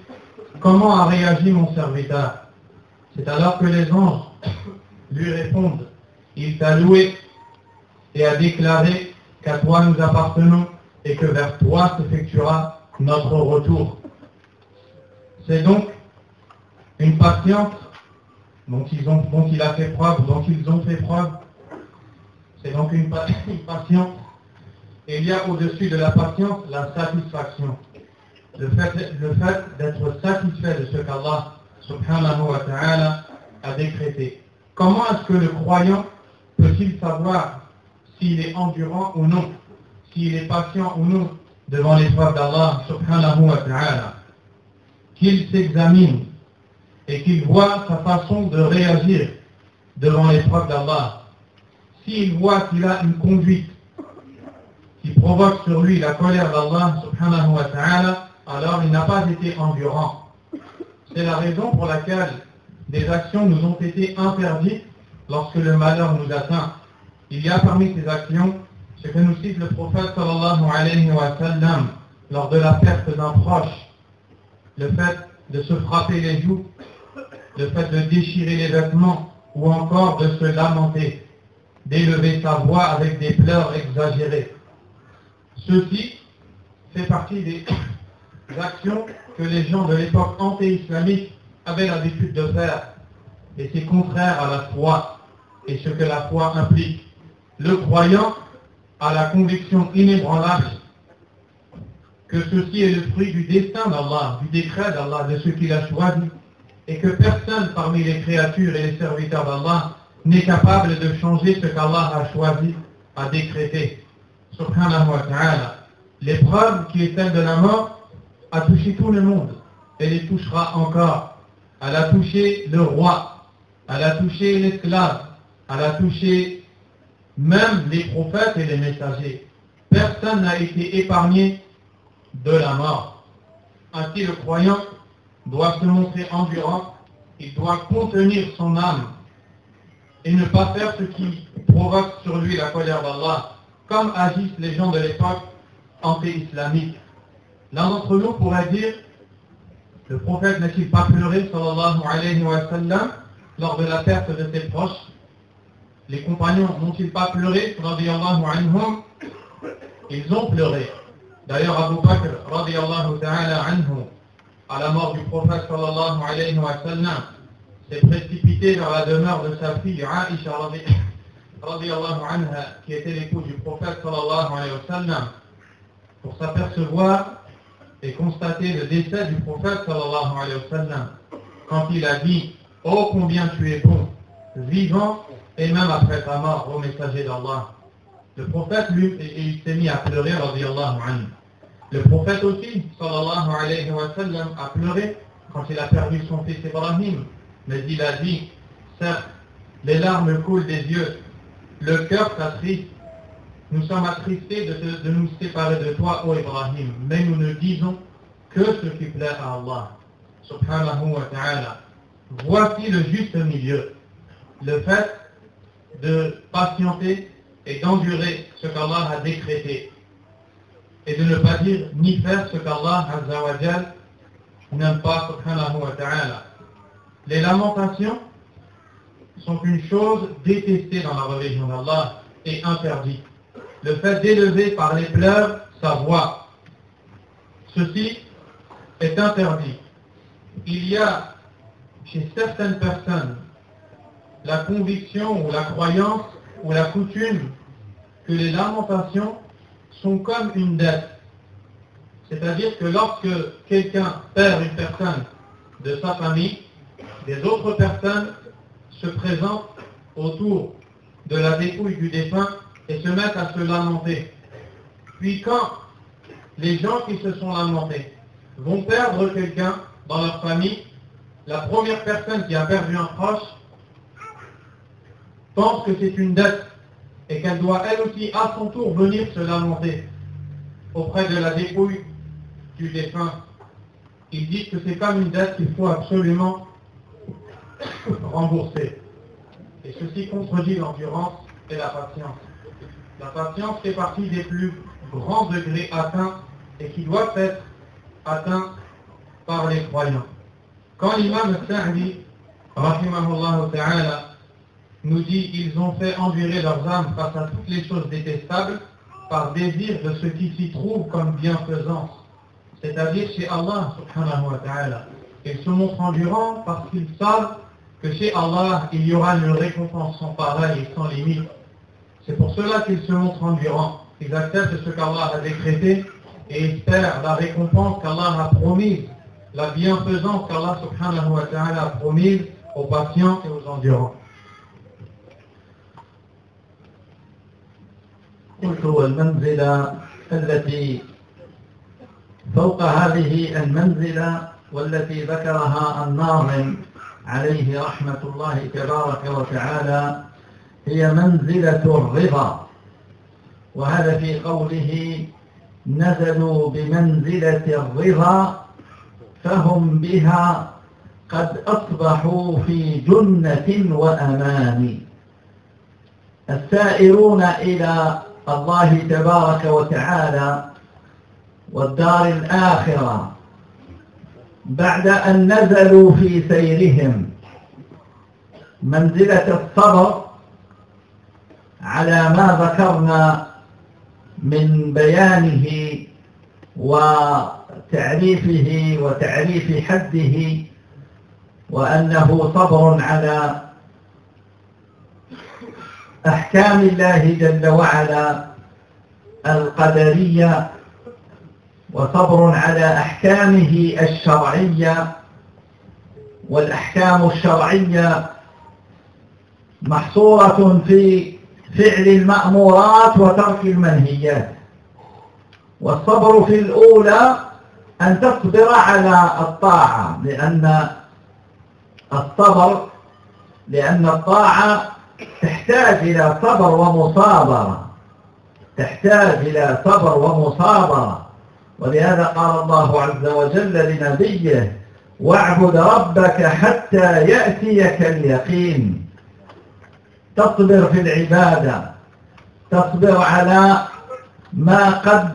comment a réagi mon serviteur? C'est alors que les anges lui répondent, il t'a loué et a déclaré qu'à toi nous appartenons et que vers toi s'effectuera notre retour. C'est donc une patience dont, ils ont, dont il a fait preuve, dont ils ont fait preuve. C'est donc une, une patience. Et il y a au-dessus de la patience la satisfaction. Le fait, le fait d'être satisfait de ce qu'Allah subhanahu wa ta'ala a décrété. Comment est-ce que le croyant peut-il savoir s'il est endurant ou non, s'il est patient ou non devant l'épreuve d'Allah subhanahu wa ta'ala? Qu'il s'examine et qu'il voit sa façon de réagir devant l'épreuve d'Allah. S'il voit qu'il a une conduite qui provoque sur lui la colère d'Allah subhanahu wa ta'ala, alors il n'a pas été endurant. C'est la raison pour laquelle des actions nous ont été interdites lorsque le malheur nous atteint. Il y a parmi ces actions ce que nous cite le prophète sallallahu alayhi wa sallam lors de la perte d'un proche. Le fait de se frapper les joues, le fait de déchirer les vêtements ou encore de se lamenter, d'élever sa voix avec des pleurs exagérés. Ceci fait partie des actions que les gens de l'époque anté-islamique avaient l'habitude de faire. Et c'est contraire à la foi et ce que la foi implique. Le croyant a la conviction inébranlable que ceci est le fruit du destin d'Allah, du décret d'Allah, de ce qu'il a choisi, et que personne parmi les créatures et les serviteurs d'Allah n'est capable de changer ce qu'Allah a choisi, a décrété. Subhanahu wa ta'ala. L'épreuve qui est celle de la mort a touché tout le monde. Elle les touchera encore. Elle a touché le roi, elle a touché l'esclave, elle a touché même les prophètes et les messagers. Personne n'a été épargné de la mort. Ainsi, le croyant doit se montrer endurant, il doit contenir son âme et ne pas faire ce qui provoque sur lui la colère d'Allah, comme agissent les gens de l'époque anté-islamique. L'un d'entre nous pourrait dire, le prophète n'a-t-il pas pleuré, sallallahu alayhi wa sallam, lors de la perte de ses proches? Les compagnons n'ont-ils pas pleuré, radiyallahu anhum? Ils ont pleuré. D'ailleurs, Abu Bakr, radiyallahu ta'ala anhu, à la mort du prophète, sallallahu alayhi wa sallam, s'est précipité vers la demeure de sa fille Aïcha, radiyallahu anha, qui était l'époux du prophète, sallallahu alayhi wa sallam, pour s'apercevoir et constater le décès du prophète, sallallahu alayhi wa sallam, quand il a dit « Oh, combien tu es bon, vivant et même après ta mort, ô messager d'Allah ». Le prophète, lui, il s'est mis à pleurer, radiyallahu anhu. Le prophète aussi, sallallahu alayhi wa sallam, a pleuré quand il a perdu son fils Ibrahim. Mais il a dit, certes, les larmes coulent des yeux, le cœur s'attriste. Nous sommes attristés de, te, de nous séparer de toi, ô Ibrahim, mais nous ne disons que ce qui plaît à Allah, subhanahu wa ta'ala. Voici le juste milieu, le fait de patienter et d'endurer ce qu'Allah a décrété, et de ne pas dire ni faire ce qu'Allah azza wa jal n'aime pas, subhanahu wa ta'ala. Les lamentations sont une chose détestée dans la religion d'Allah et interdite. Le fait d'élever par les pleurs sa voix, ceci est interdit. Il y a chez certaines personnes la conviction ou la croyance ou la coutume que les lamentations sont comme une dette. C'est-à-dire que lorsque quelqu'un perd une personne de sa famille, des autres personnes se présentent autour de la dépouille du défunt et se mettent à se lamenter. Puis quand les gens qui se sont lamentés vont perdre quelqu'un dans leur famille, la première personne qui a perdu un proche pense que c'est une dette et qu'elle doit elle aussi à son tour venir se lamenter auprès de la dépouille du défunt. Ils disent que c'est comme une dette qu'il faut absolument rembourser. Et ceci contredit l'endurance et la patience. La patience fait partie des plus grands degrés atteints et qui doivent être atteints par les croyants. Quand l'imam Sa'di, rahimahullah ta'ala, nous dit qu'ils ont fait endurer leurs âmes face à toutes les choses détestables par désir de ce qui s'y trouve comme bienfaisance, c'est-à-dire chez Allah subhanahu wa ta'ala. Ils se montrent endurants parce qu'ils savent que chez Allah, il y aura une récompense sans pareil et sans limite. C'est pour cela qu'ils se montrent endurants. Ils acceptent ce qu'Allah a décrété et espèrent la récompense qu'Allah a promise, la bienfaisance qu'Allah subhanahu wa ta'ala a promise aux patients et aux endurants. قلت والمنزلة التي فوق هذه المنزلة والتي ذكرها الناظم عليه رحمة الله تبارك وتعالى هي منزلة الرضا، وهذا في قوله نزلوا بمنزلة الرضا فهم بها قد أصبحوا في جنة وأمان. السائرون إلى الله تبارك وتعالى والدار الآخرة بعد أن نزلوا في سيرهم منزلة الصبر على ما ذكرنا من بيانه وتعريفه وتعريف حده، وأنه صبر على أحكام الله جل وعلا القدرية، وصبر على أحكامه الشرعية، والأحكام الشرعية محصورة في فعل المأمورات وترك المنهيات. والصبر في الأولى أن تصبر على الطاعة، لأن الصبر لأن الطاعة تحتاج إلى صبر ومصابرة، تحتاج إلى صبر ومصابرة. ولهذا قال الله عز وجل لنبيه واعبد ربك حتى يأتيك اليقين. تصبر في العبادة، تصبر على ما قد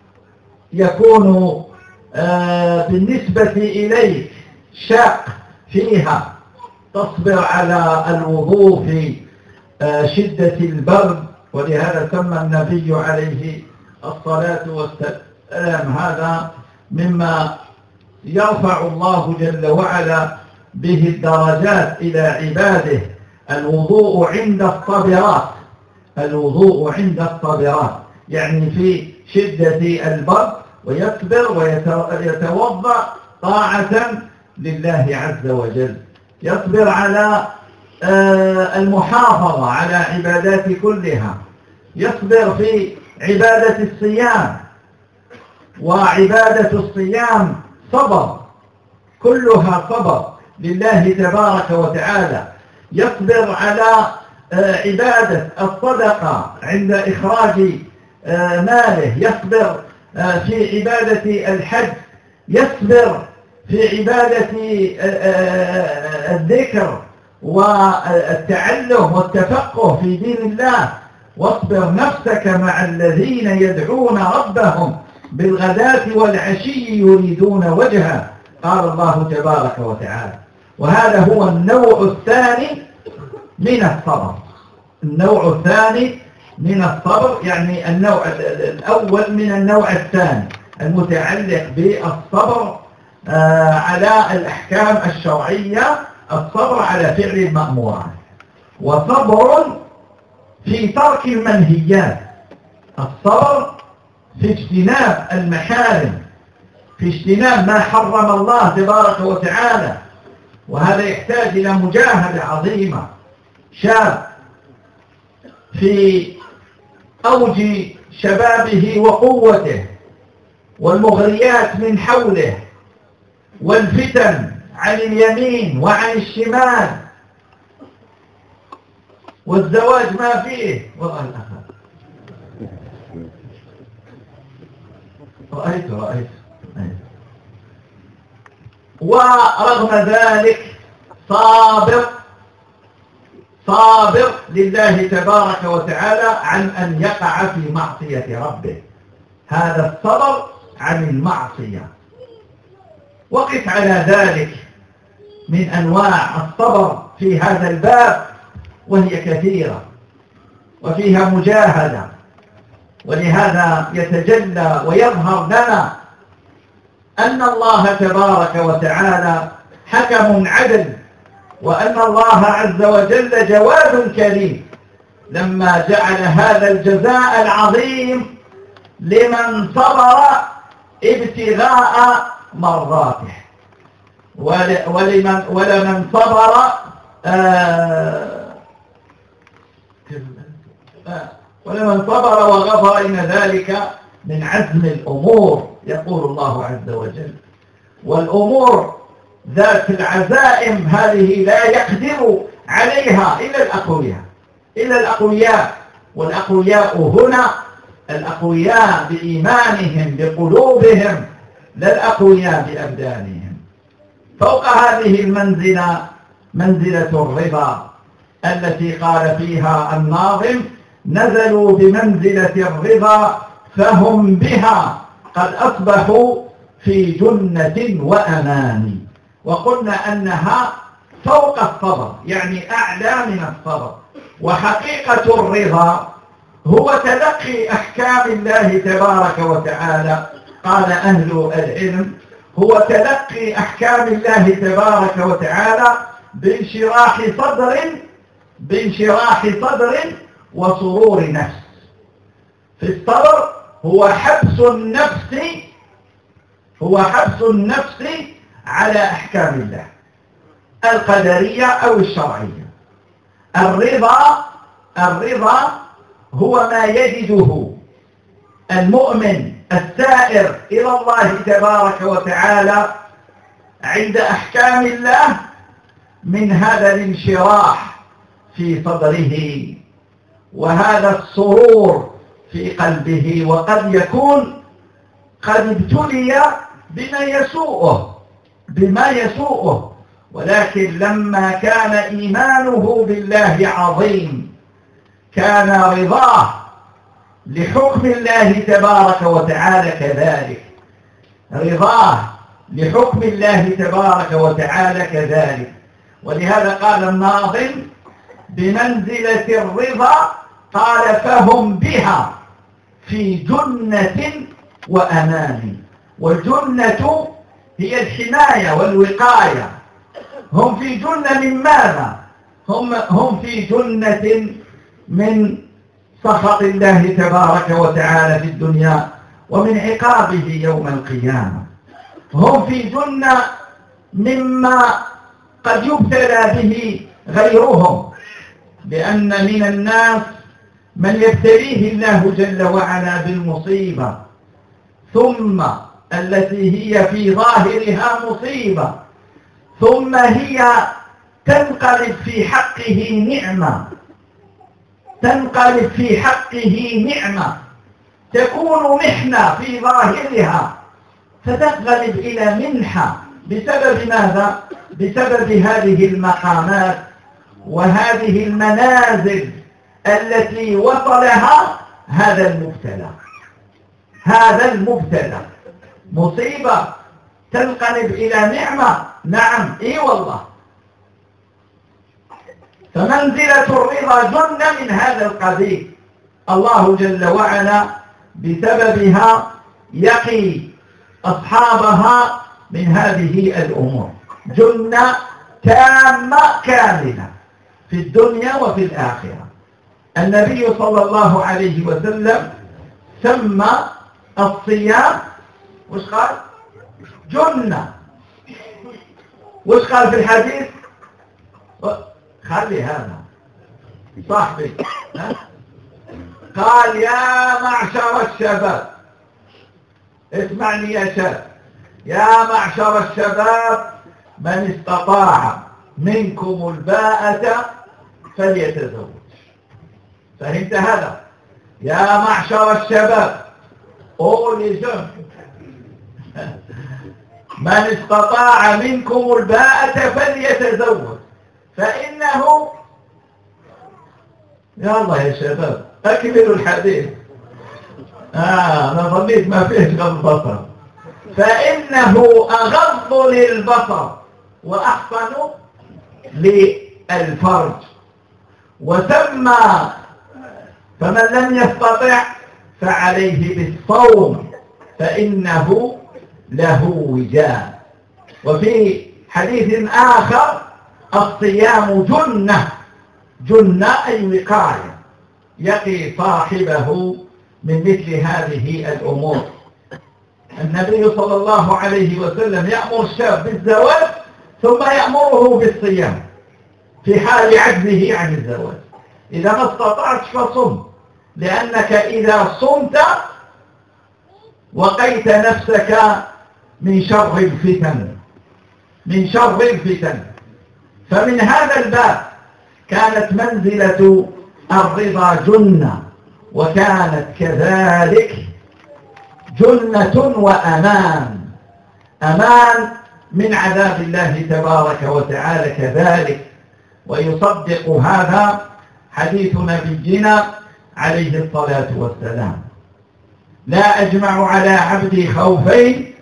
يكون بالنسبة إليك شاق فيها، تصبر على الوضوء في شدة البرد، ولهذا سمى النبي عليه الصلاة والسلام هذا مما يرفع الله جل وعلا به الدرجات إلى عباده، الوضوء عند الصبرات، الوضوء عند الصبرات، يعني في شدة البرد ويصبر ويتوضأ طاعة لله عز وجل، يصبر على المحافظة على عبادات كلها، يصبر في عبادة الصيام، وعبادة الصيام صبر، كلها صبر لله تبارك وتعالى. يصبر على عبادة الصدقة عند إخراج ماله، يصبر في عبادة الحج، يصبر في عبادة الذكر والتعلم والتفقه في دين الله. واصبر نفسك مع الذين يدعون ربهم بالغداة والعشي يريدون وجهه، قال الله تبارك وتعالى. وهذا هو النوع الثاني من الصبر، النوع الثاني من الصبر، يعني النوع الأول من النوع الثاني المتعلق بالصبر على الأحكام الشرعية، الصبر على فعل المأمورات، وصبر في ترك المنهيات، الصبر في اجتناب المحارم، في اجتناب ما حرم الله تبارك وتعالى. وهذا يحتاج إلى مجاهدة عظيمة. شاب في أوج شبابه وقوته، والمغريات من حوله، والفتن عن اليمين وعن الشمال، والزواج ما فيه، والله الأخر رأيت رأيت ورغم ذلك صابر صابر لله تبارك وتعالى عن أن يقع في معصية ربه. هذا الصبر عن المعصية. وقف على ذلك من أنواع الصبر في هذا الباب، وهي كثيرة وفيها مجاهدة، ولهذا يتجلى ويظهر لنا أن الله تبارك وتعالى حكم عدل، وأن الله عز وجل جواد كريم لما جعل هذا الجزاء العظيم لمن صبر ابتغاء مرضاته، ولمن, ولمن صبر آه ولمن صبر وغفر إن ذلك من عزم الأمور، يقول الله عز وجل. والأمور ذات العزائم هذه لا يقدر عليها إلا الأقوياء إلا الأقوياء والأقوياء هنا الأقوياء بإيمانهم بقلوبهم، لا الأقوياء بأبدانهم. فوق هذه المنزلة منزلة الرضا التي قال فيها الناظم: نزلوا بمنزلة الرضا فهم بها قد أصبحوا في جنة وأمان. وقلنا أنها فوق الصبر، يعني أعلى من الصبر. وحقيقة الرضا هو تلقي أحكام الله تبارك وتعالى. قال أهل العلم: هو تلقي أحكام الله تبارك وتعالى بانشراح صدر بانشراح صدر وسرور نفس. في الصبر هو حبس النفس هو حبس النفس على أحكام الله القدرية أو الشرعية. الرضا الرضا هو ما يجده المؤمن السائر إلى الله تبارك وتعالى عند أحكام الله من هذا الانشراح في صدره وهذا السرور في قلبه. وقد يكون قد ابتلي بما يسوءه بما يسوءه ولكن لما كان إيمانه بالله عظيم كان رضاه لحكم الله تبارك وتعالى كذلك رضاه لحكم الله تبارك وتعالى كذلك. ولهذا قال الناظم: بمنزلة الرضا، قال فهم بها في جنة وأمان. والجنة هي الحماية والوقاية. هم في جنة من ماذا؟ هم, هم في جنة من سخط الله تبارك وتعالى في الدنيا ومن عقابه يوم القيامة. هم في جنة مما قد يبتلى به غيرهم، لأن من الناس من يبتليه الله جل وعلا بالمصيبة، ثم التي هي في ظاهرها مصيبة، ثم هي تنقلب في حقه نعمة تنقلب في حقه نعمة تكون محنة في ظاهرها فتنقلب إلى منحة. بسبب ماذا؟ بسبب هذه المقامات وهذه المنازل التي وصلها هذا المبتلى هذا المبتلى مصيبة تنقلب إلى نعمة. نعم، إي والله. فمنزلة الرضا جنة من هذا القبيل. الله جل وعلا بسببها يقي أصحابها من هذه الأمور، جنة تامة كاملة في الدنيا وفي الآخرة. النبي صلى الله عليه وسلم سمى الصيام وش قال؟ جنة. وش قال في الحديث؟ خلي هذا صاحبي، قال: يا معشر الشباب، اسمعني يا شاب، يا معشر الشباب، من استطاع منكم الباءة فليتزوج. فهمت هذا؟ يا معشر الشباب، قولي جن من استطاع منكم الباءة فليتزوج فإنه، يا الله يا شباب أكملوا الحديث. آه أنا ظنيت ما فيش غض بصر. فإنه أغض للبصر وأحصن للفرج. وسمى فمن لم يستطع فعليه بالصوم فإنه له وجاء. وفي حديث آخر الصيام جنة، جنة أي وقاية يقي صاحبه من مثل هذه الأمور. النبي صلى الله عليه وسلم يأمر الشاب بالزواج ثم يأمره بالصيام في حال عجزه عن الزواج. إذا ما استطعت فصم، لأنك إذا صمت وقيت نفسك من شر الفتن، من شر الفتن. فمن هذا الباب كانت منزلة الرضا جنة، وكانت كذلك جنة وأمان، أمان من عذاب الله تبارك وتعالى كذلك. ويصدق هذا حديث نبينا عليه الصلاة والسلام: لا أجمع على عبدي خوفين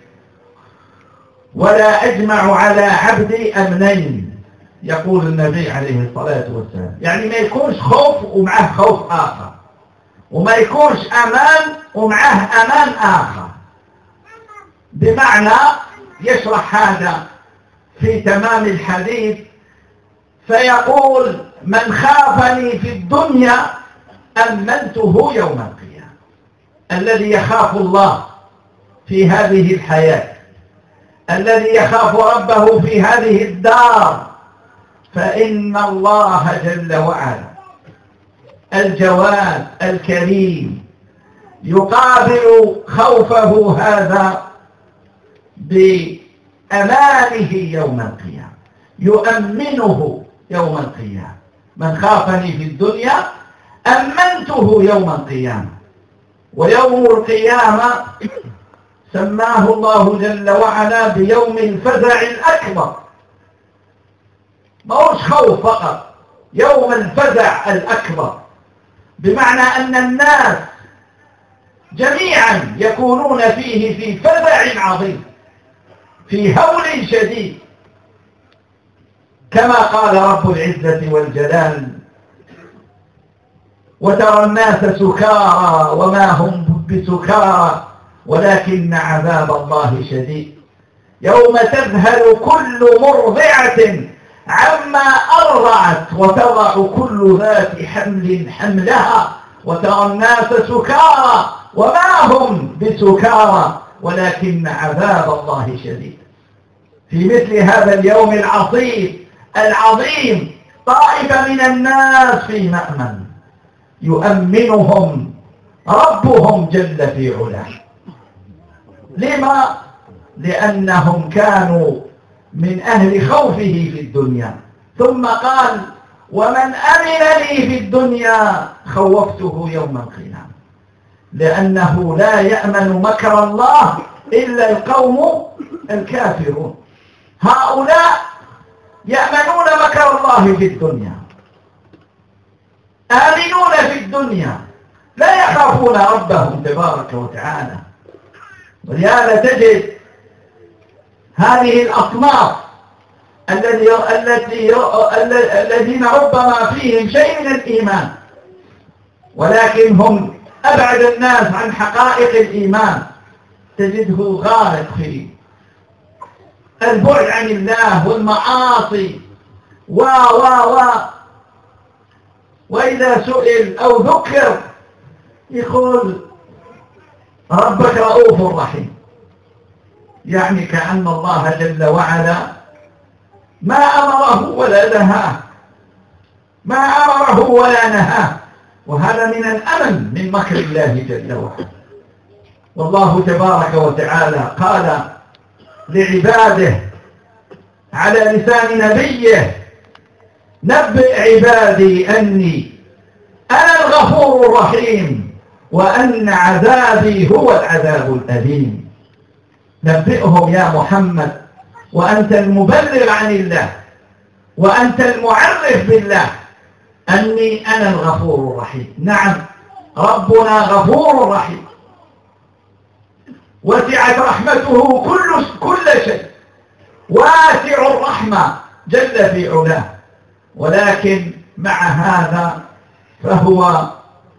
ولا أجمع على عبدي أمنين، يقول النبي عليه الصلاة والسلام. يعني ما يكونش خوف ومعه خوف آخر، وما يكونش أمان ومعه أمان آخر. بمعنى يشرح هذا في تمام الحديث فيقول: من خافني في الدنيا أمنته يوم القيامة. الذي يخاف الله في هذه الحياة، الذي يخاف ربه في هذه الدار، فإن الله جل وعلا الجواد الكريم يقابل خوفه هذا بأمانه يوم القيامة، يؤمنه يوم القيامة. من خافني في الدنيا أمنته يوم القيامة. ويوم القيامة سماه الله جل وعلا بيوم الفزع الأكبر. ما هوش خوف فقط، يوم الفزع الأكبر، بمعنى أن الناس جميعا يكونون فيه في فزع عظيم، في هول شديد، كما قال رب العزة والجلال: وترى الناس سكارى وما هم بسكارى ولكن عذاب الله شديد. يوم تذهل كل مرضعة عما أرضعت وتضع كل ذات حمل حملها وترى الناس سكارى وما هم بسكارى ولكن عذاب الله شديد. في مثل هذا اليوم العصيب العظيم طائفة من الناس في مأمن يؤمنهم ربهم جل في علاه. لما؟ لأنهم كانوا من أهل خوفه في الدنيا. ثم قال: ومن أمن لي في الدنيا خوفته يوم القيامة. لأنه لا يأمن مكر الله إلا القوم الكافرون. هؤلاء يأمنون مكر الله في الدنيا، آمنون في الدنيا، لا يخافون ربهم تبارك وتعالى. ولهذا تجد هذه الأصناف الذي التي الذين ربما فيهم شيء من الإيمان، ولكن هم أبعد الناس عن حقائق الإيمان، تجده غارق في البعد عن الله والمعاصي و و و وإذا سئل أو ذكر يقول ربك رؤوف رحيم، يعني كأن الله جل وعلا ما أمره ولا نهاه، ما أمره ولا نهاه. وهذا من الأمن من مكر الله جل وعلا. والله تبارك وتعالى قال لعباده على لسان نبيه: نبئ عبادي أني أنا الغفور الرحيم وأن عذابي هو العذاب الأليم. نبئهم يا محمد وأنت المبلغ عن الله وأنت المعرف بالله أني أنا الغفور الرحيم. نعم، ربنا غفور رحيم، وسعت رحمته كل كل شيء، واسع الرحمة جل في علاه، ولكن مع هذا فهو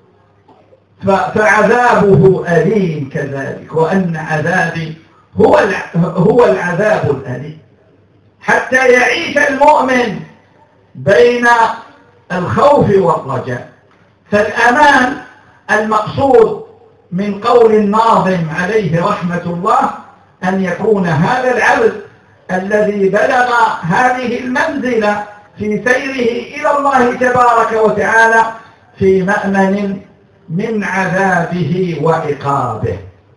فعذابه أليم كذلك، وأن عذابي هو هو العذاب الأليم، حتى يعيش المؤمن بين الخوف والرجاء. فالأمان المقصود من قول الناظم عليه رحمة الله أن يكون هذا العبد الذي بلغ هذه المنزلة في سيره إلى الله تبارك وتعالى في مأمن من عذابه وعقابه.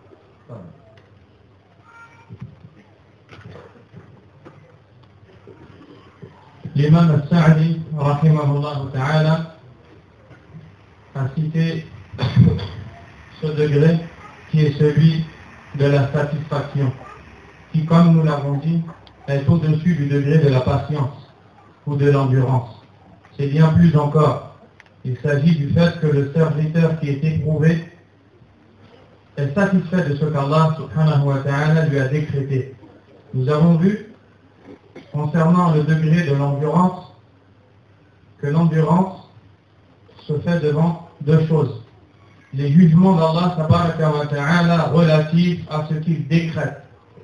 L'imam al-Sa'di, rahimahullah ta'ala, a cité ce degré qui est celui de la satisfaction, qui, comme nous l'avons dit, est au-dessus du degré de la patience ou de l'endurance. C'est bien plus encore. Il s'agit du fait que le serviteur qui est éprouvé est satisfait de ce qu'Allah subhanahu wa ta'ala lui a décrété. Nous avons vu, concernant le degré de l'endurance, que l'endurance se fait devant deux choses. Les jugements d'Allah tabaraka wa ta'ala relatifs à ce qu'il décrète,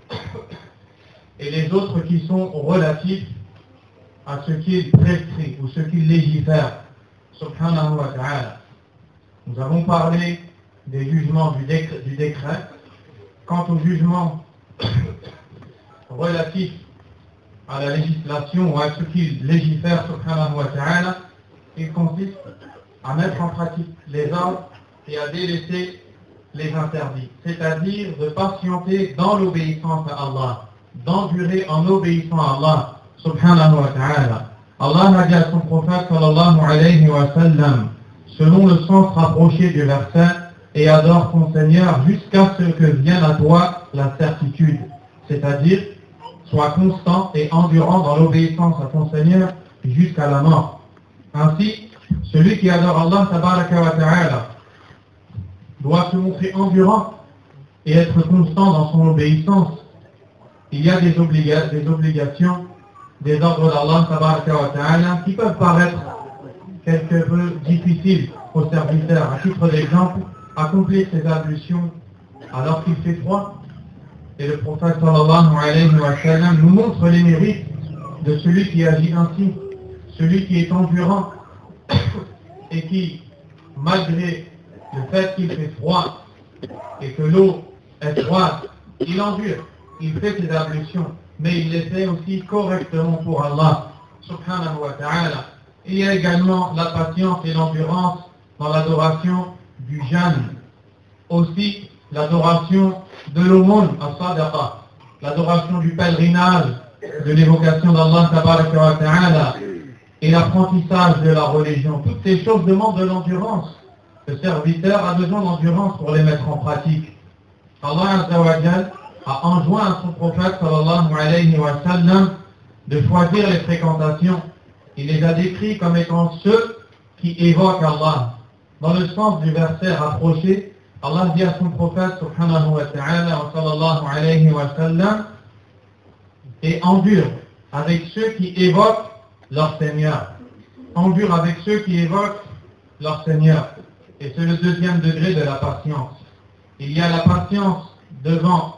et les autres qui sont relatifs à ce qu'il prescrit ou ce qu'il légifère, subhanahu wa ta'ala. Nous avons parlé des jugements du décret, du décret. Quant aux jugements relatifs à la législation ou à ce qu'il légifère, subhanahu wa ta'ala, il consiste à mettre en pratique les ordres et à délaisser les interdits, c'est-à-dire de patienter dans l'obéissance à Allah, d'endurer en obéissant à Allah, subhanahu wa ta'ala. Allah a dit à son prophète, sallallahu alayhi wa sallam, selon le sens rapproché du verset, et adore ton Seigneur jusqu'à ce que vienne à toi la certitude, c'est-à-dire sois constant et endurant dans l'obéissance à ton Seigneur jusqu'à la mort. Ainsi, celui qui adore Allah tabaraka wa ta'ala doit se montrer endurant et être constant dans son obéissance. Il y a des, obliga- des obligations, des ordres d'Allah tabaraka wa ta'ala qui peuvent paraître quelque peu difficiles aux serviteurs. À titre d'exemple, accomplir ses ablutions alors qu'il fait froid. Et le prophète sallallahu alayhi wa sallam nous montre les mérites de celui qui agit ainsi, celui qui est endurant et qui, malgré le fait qu'il fait froid et que l'eau est froide, il endure, il fait ses ablutions, mais il les fait aussi correctement pour Allah, subhanahu wa ta'ala. Il y a également la patience et l'endurance dans l'adoration du jeûne, aussi l'adoration de l'aumône, as-sadaqa, l'adoration du pèlerinage, de l'évocation d'Allah tabaraka wa ta'ala, et l'apprentissage de la religion. Toutes ces choses demandent de l'endurance. Le serviteur a besoin d'endurance pour les mettre en pratique. Allah azza wa jal a enjoint à son prophète sallallahu alayhi wa sallam de choisir les fréquentations. Il les a décrits comme étant ceux qui évoquent Allah. Dans le sens du verset rapproché, Allah dit à son prophète subhanahu wa ta'ala wa sallallahu alayhi wa sallam, et endure avec ceux qui évoquent leur Seigneur. Endure avec ceux qui évoquent leur Seigneur. Et c'est le deuxième degré de la patience. Il y a la patience devant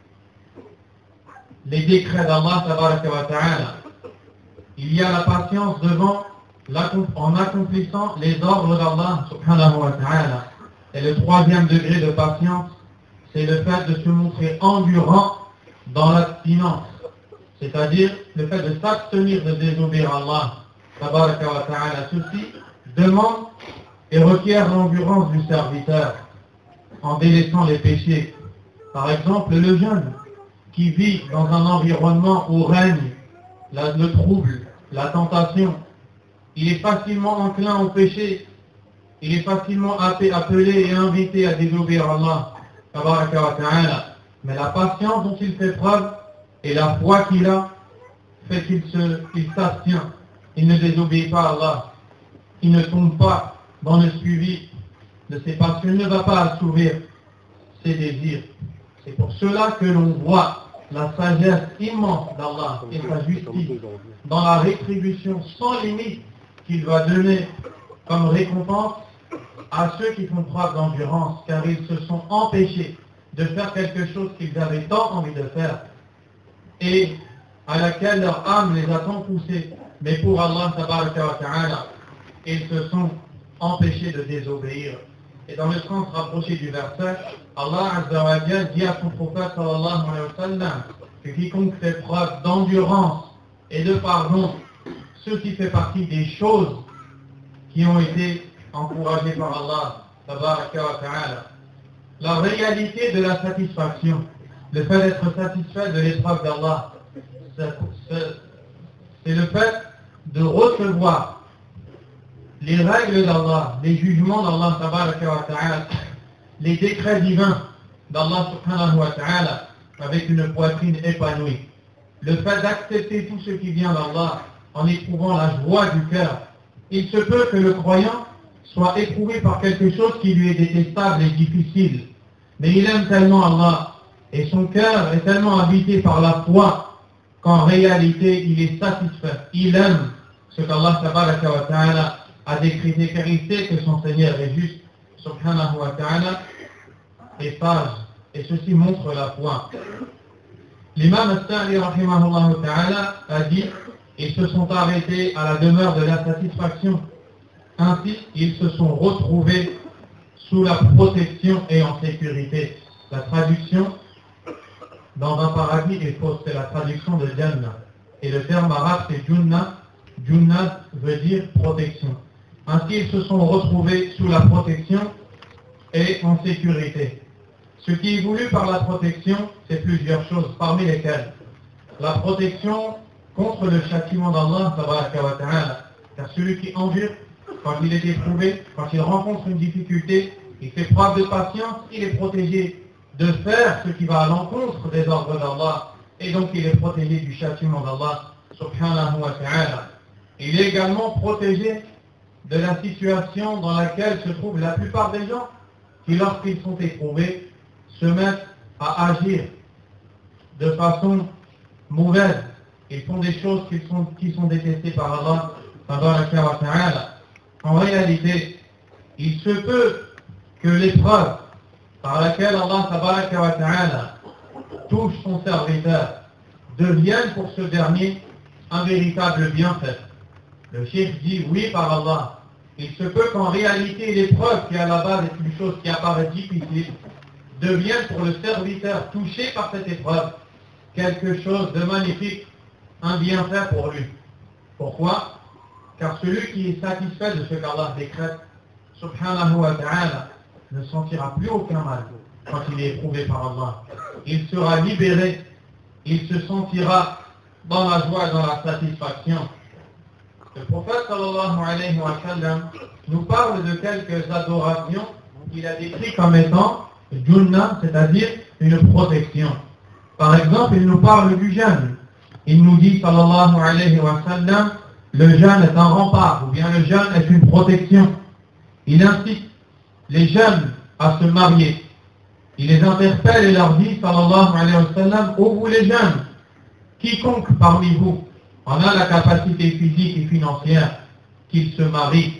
les décrets d'Allah tabaraka wa ta'ala. Il y a la patience devant en accomplissant les ordres d'Allah subhanahu wa ta'ala. Et le troisième degré de patience, c'est le fait de se montrer endurant dans l'abstinence, c'est-à-dire le fait de s'abstenir de désobéir à Allah tabaraka wa ta'ala. Ceci demande et requiert l'endurance du serviteur en délaissant les péchés. Par exemple, le jeune qui vit dans un environnement où règne la, le trouble, la tentation, il est facilement enclin au péché, il est facilement appelé et invité à désobéir à Allah tabaraka wa ta'ala. Mais la patience dont il fait preuve et la foi qu'il a fait qu'il se, il s'abstient, il ne désobéit pas à Allah, il ne tombe pas dans le suivi de ses passions, il ne va pas assouvir ses désirs. C'est pour cela que l'on voit la sagesse immense d'Allah et sa justice dans la rétribution sans limite qu'il va donner comme récompense à ceux qui font preuve d'endurance, car ils se sont empêchés de faire quelque chose qu'ils avaient tant envie de faire et à laquelle leur âme les a tant poussés. Mais pour Allah, tabaraka wa ta'ala, ils se sont empêchés de désobéir. Et dans le sens rapproché du verset, Allah Azza wa Jalla dit à son prophète sallallahu alayhi wa sallam que quiconque fait preuve d'endurance et de pardon, ce qui fait partie des choses qui ont été encouragées par Allah tabaraka wa ta'ala. La réalité de la satisfaction, le fait d'être satisfait de l'épreuve d'Allah, c'est le fait de recevoir les règles d'Allah, les jugements d'Allah tabaraka wa ta'ala, les décrets divins d'Allah subhanahu wa ta'ala avec une poitrine épanouie. Le fait d'accepter tout ce qui vient d'Allah en éprouvant la joie du cœur. Il se peut que le croyant soit éprouvé par quelque chose qui lui est détestable et difficile. Mais il aime tellement Allah et son cœur est tellement habité par la foi qu'en réalité il est satisfait. Il aime ce qu'Allah tabaraka wa ta'ala a décrété, car il sait que son Seigneur est juste, subhanahu wa ta'ala, et sage. Et ceci montre la foi. L'imam As-Sa'di rahimahullah ta'ala a dit, ils se sont arrêtés à la demeure de la satisfaction. Ainsi, ils se sont retrouvés sous la protection et en sécurité. La traduction dans un paradis est fausse, c'est la traduction de Jannah. Et le terme arabe c'est Junnah. Junnah veut dire protection. Ainsi, ils se sont retrouvés sous la protection et en sécurité. Ce qui est voulu par la protection, c'est plusieurs choses, parmi lesquelles la protection contre le châtiment d'Allah, tabaraka wa ta'ala. Car celui qui endure, quand il est éprouvé, quand il rencontre une difficulté, il fait preuve de patience, il est protégé de faire ce qui va à l'encontre des ordres d'Allah, et donc il est protégé du châtiment d'Allah, subhanahu wa ta'ala. Il est également protégé de la situation dans laquelle se trouvent la plupart des gens qui, lorsqu'ils sont éprouvés, se mettent à agir de façon mauvaise. Ils font des choses qui sont, qui sont détestées par Allah tabaraka wa ta'ala. En réalité, il se peut que l'épreuve par laquelle Allah tabaraka wa ta'ala touche son serviteur devienne pour ce dernier un véritable bienfait. Le cheikh dit oui par Allah. Il se peut qu'en réalité l'épreuve qui à la base est une chose qui apparaît difficile devienne pour le serviteur touché par cette épreuve quelque chose de magnifique, un bienfait pour lui. Pourquoi? Car celui qui est satisfait de ce qu'Allah décrète, subhanahu wa ta'ala, ne sentira plus aucun mal quand il est éprouvé par Allah. Il sera libéré, il se sentira dans la joie et dans la satisfaction. Le prophète sallallahu alayhi wa sallam nous parle de quelques adorations qu'il a décrites comme étant Junnah, c'est-à-dire une protection. Par exemple, il nous parle du jeûne. Il nous dit sallallahu alayhi wa sallam, le jeûne est un rempart, ou bien le jeûne est une protection. Il incite les jeunes à se marier. Il les interpelle et leur dit sallallahu alayhi wa sallam, ô vous les jeunes, quiconque parmi vous en a la capacité physique et financière, qu'il se marie.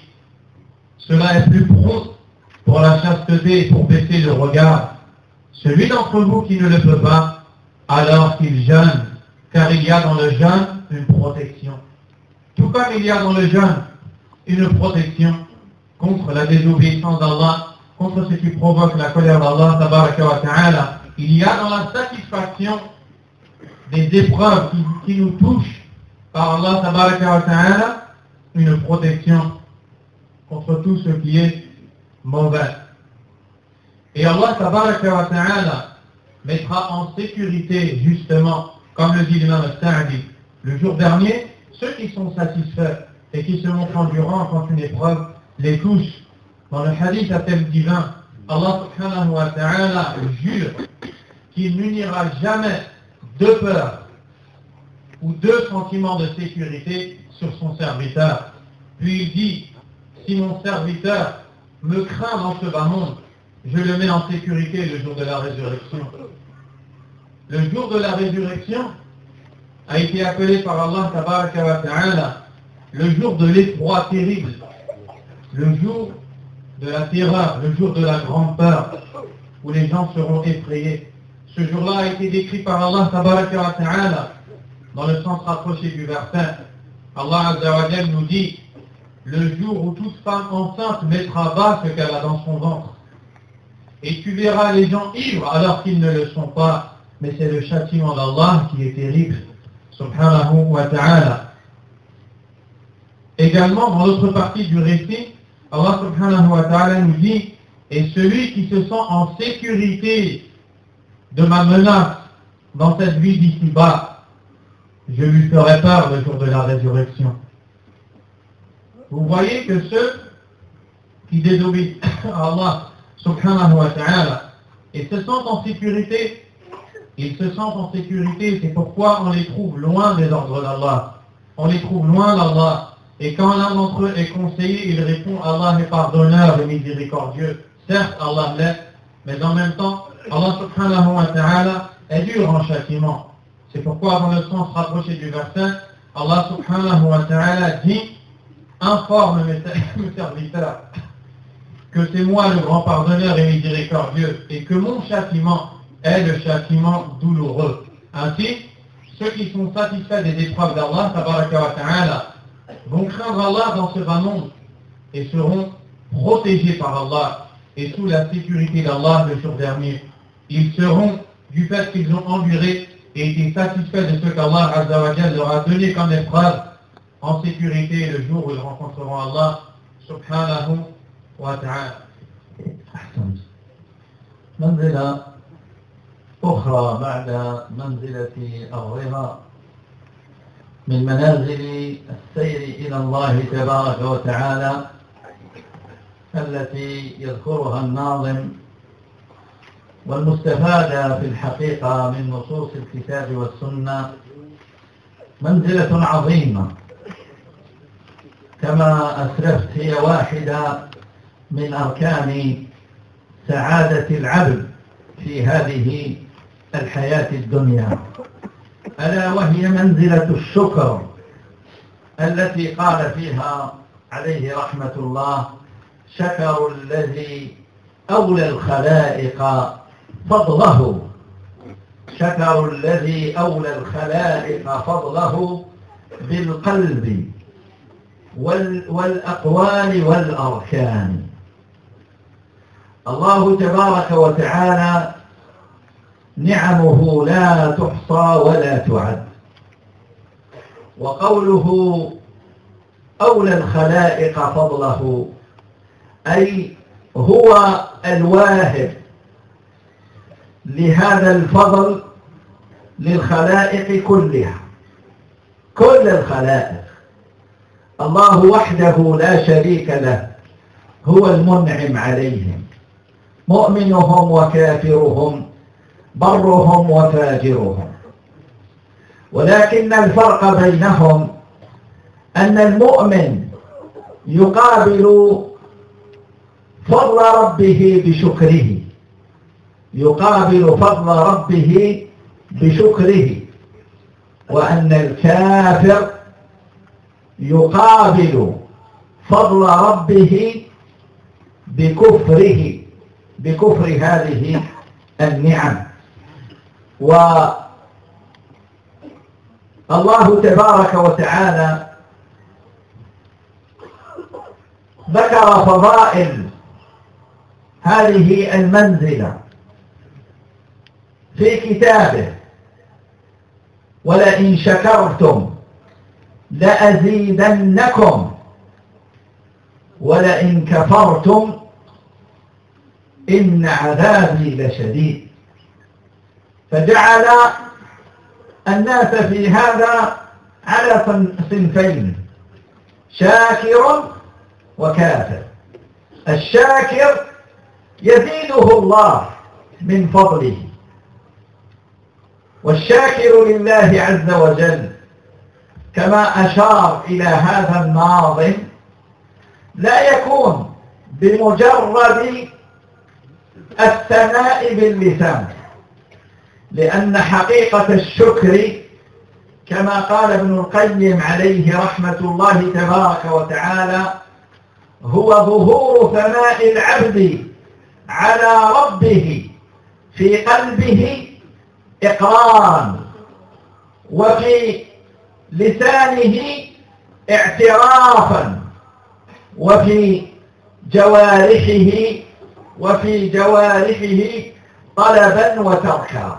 Cela est plus prompt pour la chasteté et pour baisser le regard. Celui d'entre vous qui ne le peut pas, alors qu'il jeûne, car il y a dans le jeûne une protection. Tout comme il y a dans le jeûne une protection contre la désobéissance d'Allah, contre ce qui provoque la colère d'Allah, tabaraka wa ta'ala, il y a dans la satisfaction des épreuves qui, qui nous touchent par Allah tabaraka wa ta'ala une protection contre tout ce qui est mauvais. Et Allah tabaraka wa ta'ala mettra en sécurité, justement, comme le dit l'imam As-Sa'di, le jour dernier, ceux qui sont satisfaits et qui se montrent endurants quand une épreuve les touche. Dans le hadith à thème divin, Allah subhanahu wa ta'ala jure qu'il n'unira jamais deux peurs ou deux sentiments de sécurité sur son serviteur. Puis il dit, si mon serviteur me craint dans ce bas monde, je le mets en sécurité le jour de la résurrection. Le jour de la résurrection a été appelé par Allah tabaraka wa ta'ala le jour de l'effroi terrible, le jour de la terreur, le jour de la grande peur, où les gens seront effrayés. Ce jour-là a été décrit par Allah tabaraka wa ta'ala dans le sens rapproché du verset. Allah azza wa jalla nous dit: le jour où toute femme enceinte mettra bas ce qu'elle a dans son ventre. Et tu verras les gens ivres alors qu'ils ne le sont pas. Mais c'est le châtiment d'Allah qui est terrible. Subhanahu wa ta'ala. Également, dans l'autre partie du récit, Allah subhanahu wa ta'ala nous dit: et celui qui se sent en sécurité de ma menace dans cette vie d'ici-bas, je lui ferai peur le jour de la résurrection. Vous voyez que ceux qui désobéissent à Allah subhanahu wa ta'ala et se sentent en sécurité, ils se sentent en sécurité, c'est pourquoi on les trouve loin des ordres d'Allah. On les trouve loin d'Allah. Et quand l'un d'entre eux est conseillé, il répond: Allah est pardonneur et miséricordieux. Certes, Allah l'est, mais en même temps, Allah subhanahu wa ta'ala est dur en châtiment. C'est pourquoi dans le sens rapproché du verset, Allah subhanahu wa ta'ala dit: informe mes serviteurs que c'est moi le grand pardonneur et miséricordieux, et que mon châtiment est le châtiment douloureux. Ainsi, ceux qui sont satisfaits des épreuves d'Allah tabaraka wa ta'ala vont craindre Allah dans ce bas monde et seront protégés par Allah et sous la sécurité d'Allah le jour dernier. Ils seront, du fait qu'ils ont enduré et été satisfaits de ce qu'Allah azza wa jalla leur a donné comme épreuve, en sécurité le jour où ils rencontreront Allah subhanahu wa ta'ala. منزلة أخرى بعد منزلة الرضا من منازل السير إلى الله تبارك وتعالى التي يذكرها الناظم والمستفادة في الحقيقة من نصوص الكتاب والسنة منزلة عظيمة، كما أسلفت هي واحدة من أركان سعادة العبد في هذه الحياة الدنيا، ألا وهي منزلة الشكر التي قال فيها عليه رحمة الله: شكر الذي أولى الخلائق فضله، شكر الذي أولى الخلائق فضله بالقلب والأقوال والأركان. الله تبارك وتعالى نعمه لا تحصى ولا تعد، وقوله أولى الخلائق فضله أي هو الواهب لهذا الفضل للخلائق كلها، كل الخلائق. الله وحده لا شريك له هو المنعم عليهم، مؤمنهم وكافرهم، برهم وفاجرهم. ولكن الفرق بينهم أن المؤمن يقابل فضل ربه بشكره، يقابل فضل ربه بشكره، وأن الكافر يقابل فضل ربه بكفره، بكفر هذه النعم. والله تبارك وتعالى ذكر فضائل هذه المنزلة في كتابه: ولئن شكرتم لأزيدنكم ولئن كفرتم إن عذابي لشديد. فجعل الناس في هذا على صنفين: شاكر وكافر. الشاكر يزيده الله من فضله، والشاكر لله عز وجل كما أشار إلى هذا الناظم لا يكون بمجرد الثناء باللسان، لأن حقيقة الشكر كما قال ابن القيم عليه رحمة الله تبارك وتعالى هو ظهور ثناء العبد على ربه في قلبه إقرارا وفي لسانه اعترافا وفي جوارحه وفي جوارحه طلبا وتركا.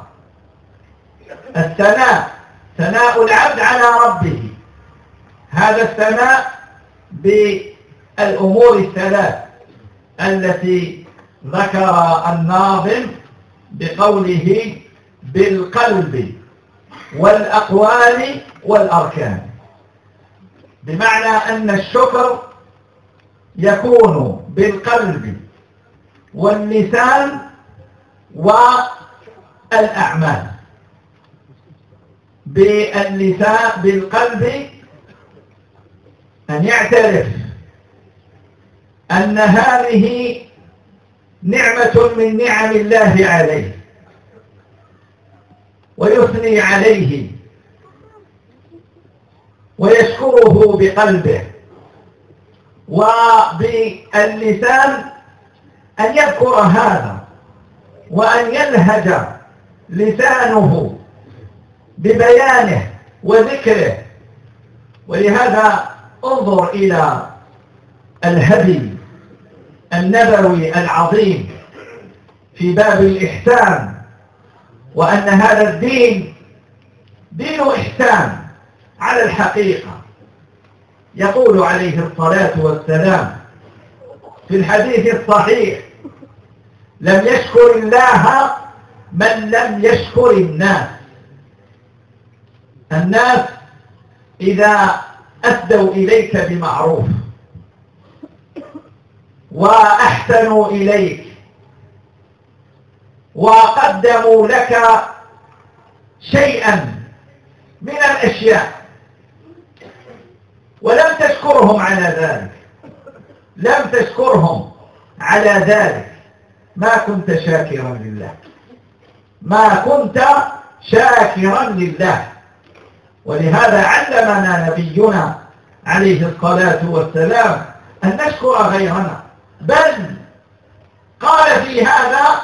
الثناء ثناء العبد على ربه، هذا الثناء بالأمور الثلاث التي ذكر الناظم بقوله بالقلب والأقوال والأركان، بمعنى أن الشكر يكون بالقلب واللسان والأعمال. باللسان بالقلب أن يعترف أن هذه نعمة من نعم الله عليه ويثني عليه ويشكره بقلبه، وباللسان أن يذكر هذا وأن يلهج لسانه ببيانه وذكره. ولهذا انظر إلى الهدي النبوي العظيم في باب الإحسان، وأن هذا الدين دين إحسان على الحقيقة. يقول عليه الصلاة والسلام في الحديث الصحيح: لم يشكر الله من لم يشكر الناس. الناس إذا أسدوا إليك بمعروف وأحسنوا إليك وقدموا لك شيئا من الأشياء ولم تشكرهم على ذلك لم تشكرهم على ذلك ما كنت شاكرا لله ما كنت شاكرا لله. ولهذا علمنا نبينا عليه الصلاة والسلام أن نشكر غيرنا، بل قال في هذا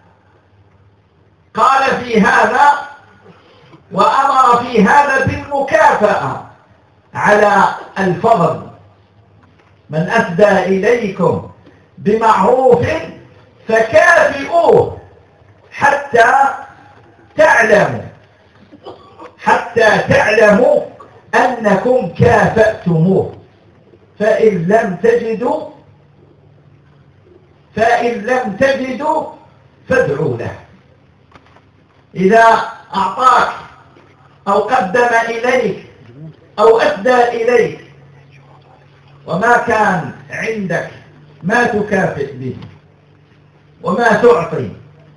قال في هذا وأمر في هذا بالمكافأة على الفضل. من أسدى إليكم بمعروف فكافئوه حتى تعلموا حتى تعلموا أنكم كافأتموه، فإن لم تجدوا فإن لم تجدوا فادعوا له. إذا أعطاك أو قدم إليك أو أسدى إليك وما كان عندك ما تكافئ به وما تعطي،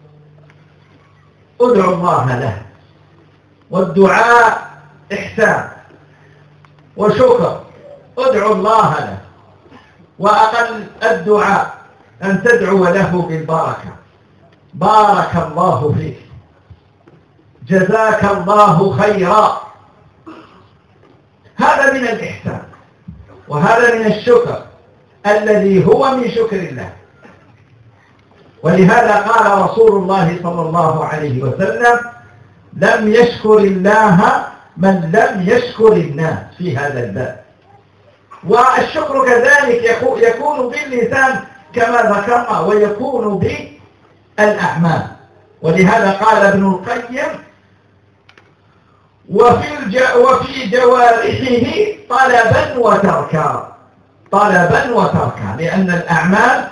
ادعو الله له. والدعاء إحسان وشكر، ادعو الله له. وأقل الدعاء أن تدعو له بالبركة: بارك الله فيك، جزاك الله خيرا. هذا من الإحسان وهذا من الشكر الذي هو من شكر الله. ولهذا قال رسول الله صلى الله عليه وسلم: لم يشكر الله من لم يشكر الناس، في هذا الباب. والشكر كذلك يكون باللسان كما ذكرنا ويكون بالأعمال. ولهذا قال ابن القيم: وفي, الج... وفي جوارحه طلبا وتركا طلبا وتركا لأن الأعمال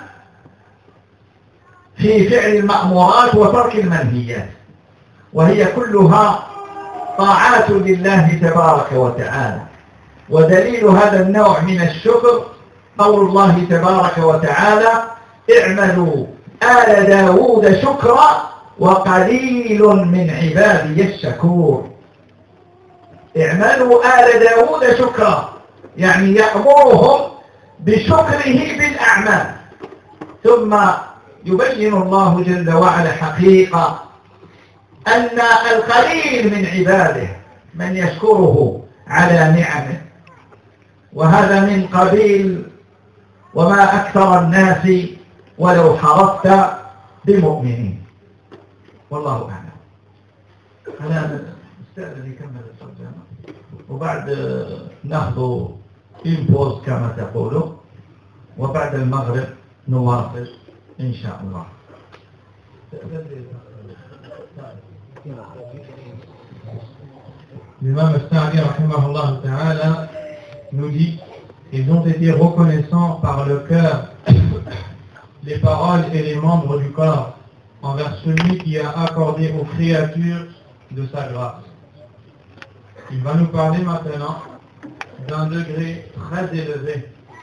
في فعل المأمورات وترك المنهيات، وهي كلها طاعات لله تبارك وتعالى. ودليل هذا النوع من الشكر قول الله تبارك وتعالى: اعملوا آل داود شكرا وقليل من عبادي الشكور. اعملوا آل داود شكرا، يعني يأمرهم بشكره بالأعمال. ثم يبين الله جل وعلا حقيقة أن القليل من عباده من يشكره على نعمه، وهذا من قبيل وما أكثر الناس ولو حرصت بمؤمنين. والله أعلم. أنا مستأذن يكمل الترجمة وبعد ناخذ إمبوز كما تقولوا، وبعد المغرب نواصل إن شاء الله. L'imam As-Sa'di rahimahullah ta'ala nous dit: ils ont été reconnaissants par le cœur, les paroles et les membres du corps envers celui qui a accordé aux créatures de sa grâce. Il va nous parler maintenant d'un degré très élevé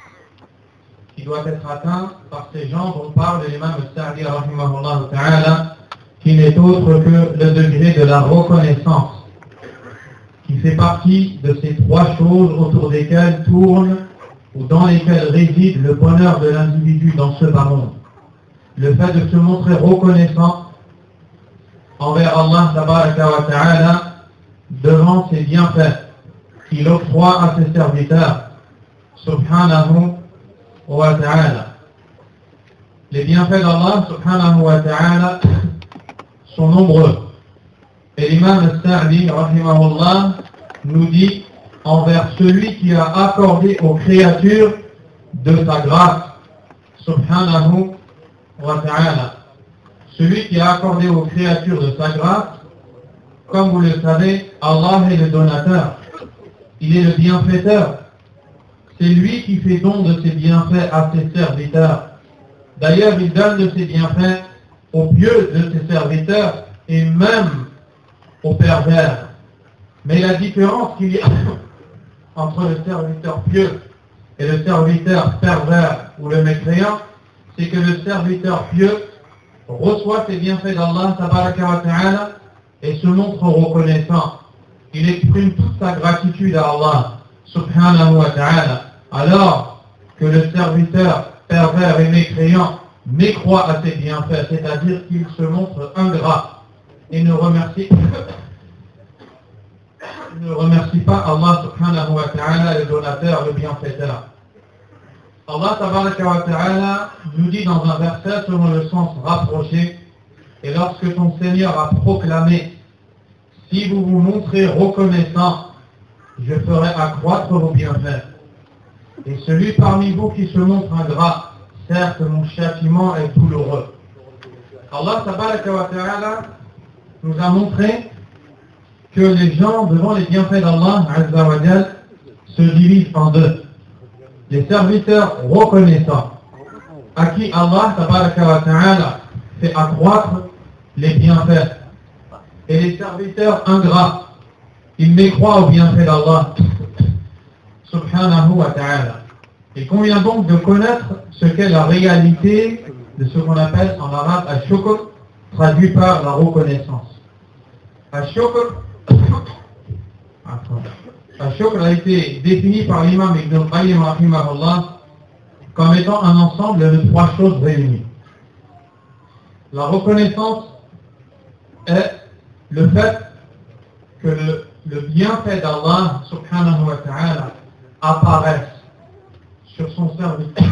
qui doit être atteint par ces gens dont parle l'imam As-Sa'di rahimahullah ta'ala, qui n'est autre que le degré de la reconnaissance, qui fait partie de ces trois choses autour desquelles tourne ou dans lesquelles réside le bonheur de l'individu dans ce bas monde. Le fait de se montrer reconnaissant envers Allah tabaraka wa ta'ala devant ses bienfaits qu'il octroie à ses serviteurs subhanahu wa ta'ala. Les bienfaits d'Allah subhanahu wa ta'ala sont nombreux. Et l'imam As-Sa'di rahimahullah nous dit envers celui qui a accordé aux créatures de sa grâce subhanahu wa ta'ala. Celui qui a accordé aux créatures de sa grâce, comme vous le savez, Allah est le donateur, il est le bienfaiteur. C'est lui qui fait don de ses bienfaits à ses serviteurs. D'ailleurs, il donne de ses bienfaits aux pieux de ses serviteurs et même aux pervers. Mais la différence qu'il y a entre le serviteur pieux et le serviteur pervers ou le mécréant, c'est que le serviteur pieux reçoit ses bienfaits d'Allah tabaraka wa ta'ala et se montre reconnaissant. Il exprime toute sa gratitude à Allah subhanahu wa ta'ala, alors que le serviteur pervers et mécréant mécroit à ses bienfaits, c'est-à-dire qu'il se montre ingrat et ne remercie, ne remercie pas Allah subhanahu wa ta'ala, le donateur, le bienfaiteur. Allah tabaraka wa ta'ala nous dit dans un verset selon le sens rapproché: et lorsque ton Seigneur a proclamé, si vous vous montrez reconnaissant, je ferai accroître vos bienfaits. Et celui parmi vous qui se montre ingrat, certes mon châtiment est douloureux. Allah tabaraka wa ta'ala nous a montré que les gens devant les bienfaits d'Allah azza wa jal se divisent en deux. Les serviteurs reconnaissants, à qui Allah tabaraka wa ta'ala fait accroître les bienfaits, et les serviteurs ingrats, ils mécroient aux bienfaits d'Allah subhanahu wa ta'ala. Il convient donc de connaître ce qu'est la réalité de ce qu'on appelle en arabe al-shukr, traduit par la reconnaissance. Al-shukr Al-shukr a été défini par l'imam Ibn al-Qayyim rahimahullah comme étant un ensemble de trois choses réunies. La reconnaissance est le fait que le, le bienfait d'Allah subhanahu wa ta'ala apparaisse sur son serviteur,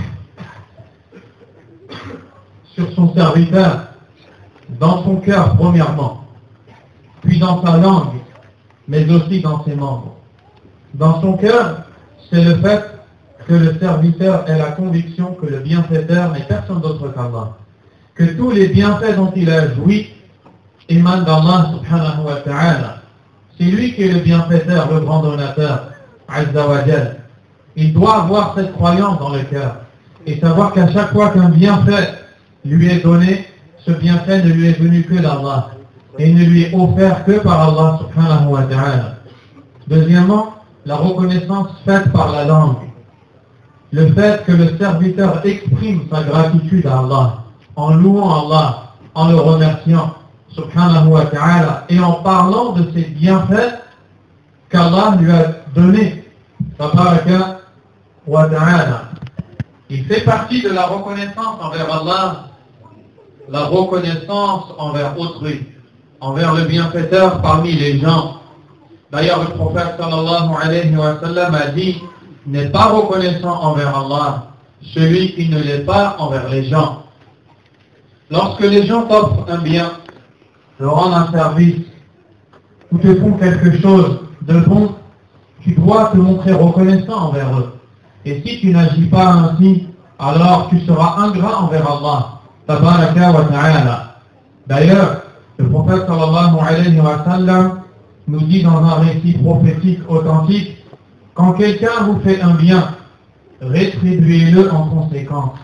sur son serviteur, dans son cœur premièrement, puis dans sa langue, mais aussi dans ses membres. Dans son cœur, c'est le fait que le serviteur ait la conviction que le bienfaiteur n'est personne d'autre qu'Allah, que tous les bienfaits dont il a joui émanent d'Allah subhanahu wa ta'ala. C'est lui qui est le bienfaiteur, le grand donateur, azza wa jal. Il doit avoir cette croyance dans le cœur et savoir qu'à chaque fois qu'un bienfait lui est donné, ce bienfait ne lui est venu que d'Allah et ne lui est offert que par Allah subhanahu wa ta'ala. Deuxièmement, la reconnaissance faite par la langue. Le fait que le serviteur exprime sa gratitude à Allah en louant Allah, en le remerciant subhanahu wa ta'ala et en parlant de ses bienfaits qu'Allah lui a donnés tabaraka wa ta'ala. Il fait partie de la reconnaissance envers Allah, la reconnaissance envers autrui, envers le bienfaiteur parmi les gens. D'ailleurs, le prophète sallallahu alayhi wa sallam a dit, n'est pas reconnaissant envers Allah celui qui ne l'est pas envers les gens. Lorsque les gens t'offrent un bien, te rendent un service, ou te font quelque chose de bon, tu dois te montrer reconnaissant envers eux. Et si tu n'agis pas ainsi, alors tu seras ingrat envers Allah. Tabaraka wa ta'ala. D'ailleurs, le prophète sallallahu alayhi wa sallam nous dit dans un récit prophétique authentique, quand quelqu'un vous fait un bien, rétribuez-le en conséquence.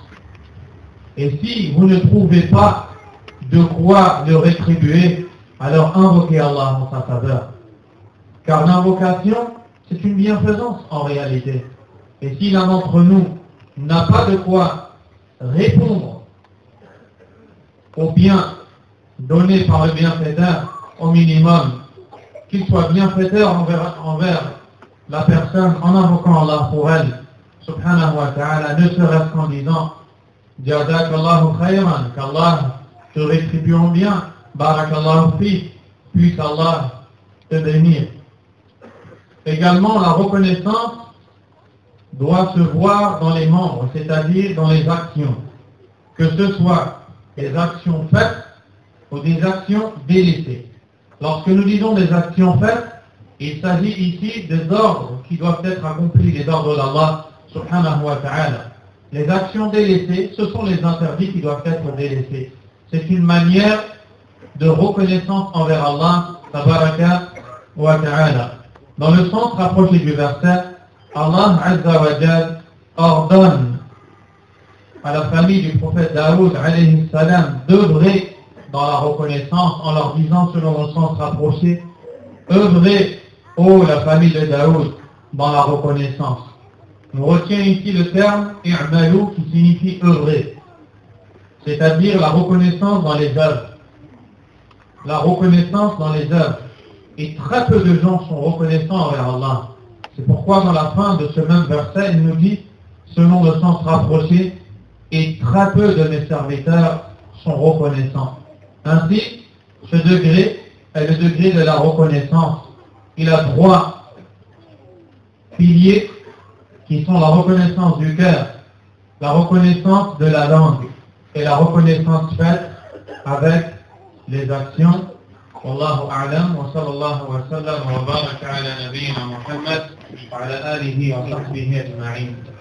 Et si vous ne trouvez pas de quoi le rétribuer, alors invoquez Allah en sa faveur. Car l'invocation, c'est une bienfaisance en réalité. Et si l'un d'entre nous n'a pas de quoi répondre au bien donné par le bienfaiteur, au minimum, qu'il soit bienfaiteur envers, envers la personne en invoquant Allah pour elle, subhanahu wa ta'ala, ne serait-ce qu'en disant Jazakallahu khayran, qu'Allah te rétribue en bien, barakallahu fi, puisse Allah te bénir. Également, la reconnaissance doit se voir dans les membres, c'est-à-dire dans les actions, que ce soit des actions faites ou des actions délaissées. Lorsque nous disons des actions faites, il s'agit ici des ordres qui doivent être accomplis, les ordres d'Allah subhanahu wa ta'ala. Les actions délaissées, ce sont les interdits qui doivent être délaissés. C'est une manière de reconnaissance envers Allah tabaraka wa ta'ala. Dans le sens rapproché du verset, Allah azza wa jal ordonne à la famille du prophète Daoud alayhi salam d'œuvrer dans la reconnaissance en leur disant selon le sens rapproché, œuvrez, ô la famille de Daoud, dans la reconnaissance. On retient ici le terme i'malou qui signifie œuvrer, c'est-à-dire la reconnaissance dans les œuvres. La reconnaissance dans les œuvres. Et très peu de gens sont reconnaissants envers Allah. C'est pourquoi dans la fin de ce même verset, il nous dit, selon le sens rapproché, et très peu de mes serviteurs sont reconnaissants. Ainsi, ce degré est le degré de la reconnaissance. Il a trois piliers qui sont la reconnaissance du cœur, la reconnaissance de la langue et la reconnaissance faite avec les actions. Wallahu a'lam wa sallallahu wa sallam wa baraka ala nabiyyina Muhammad wa ala alihi wa sahbihi ajma'in.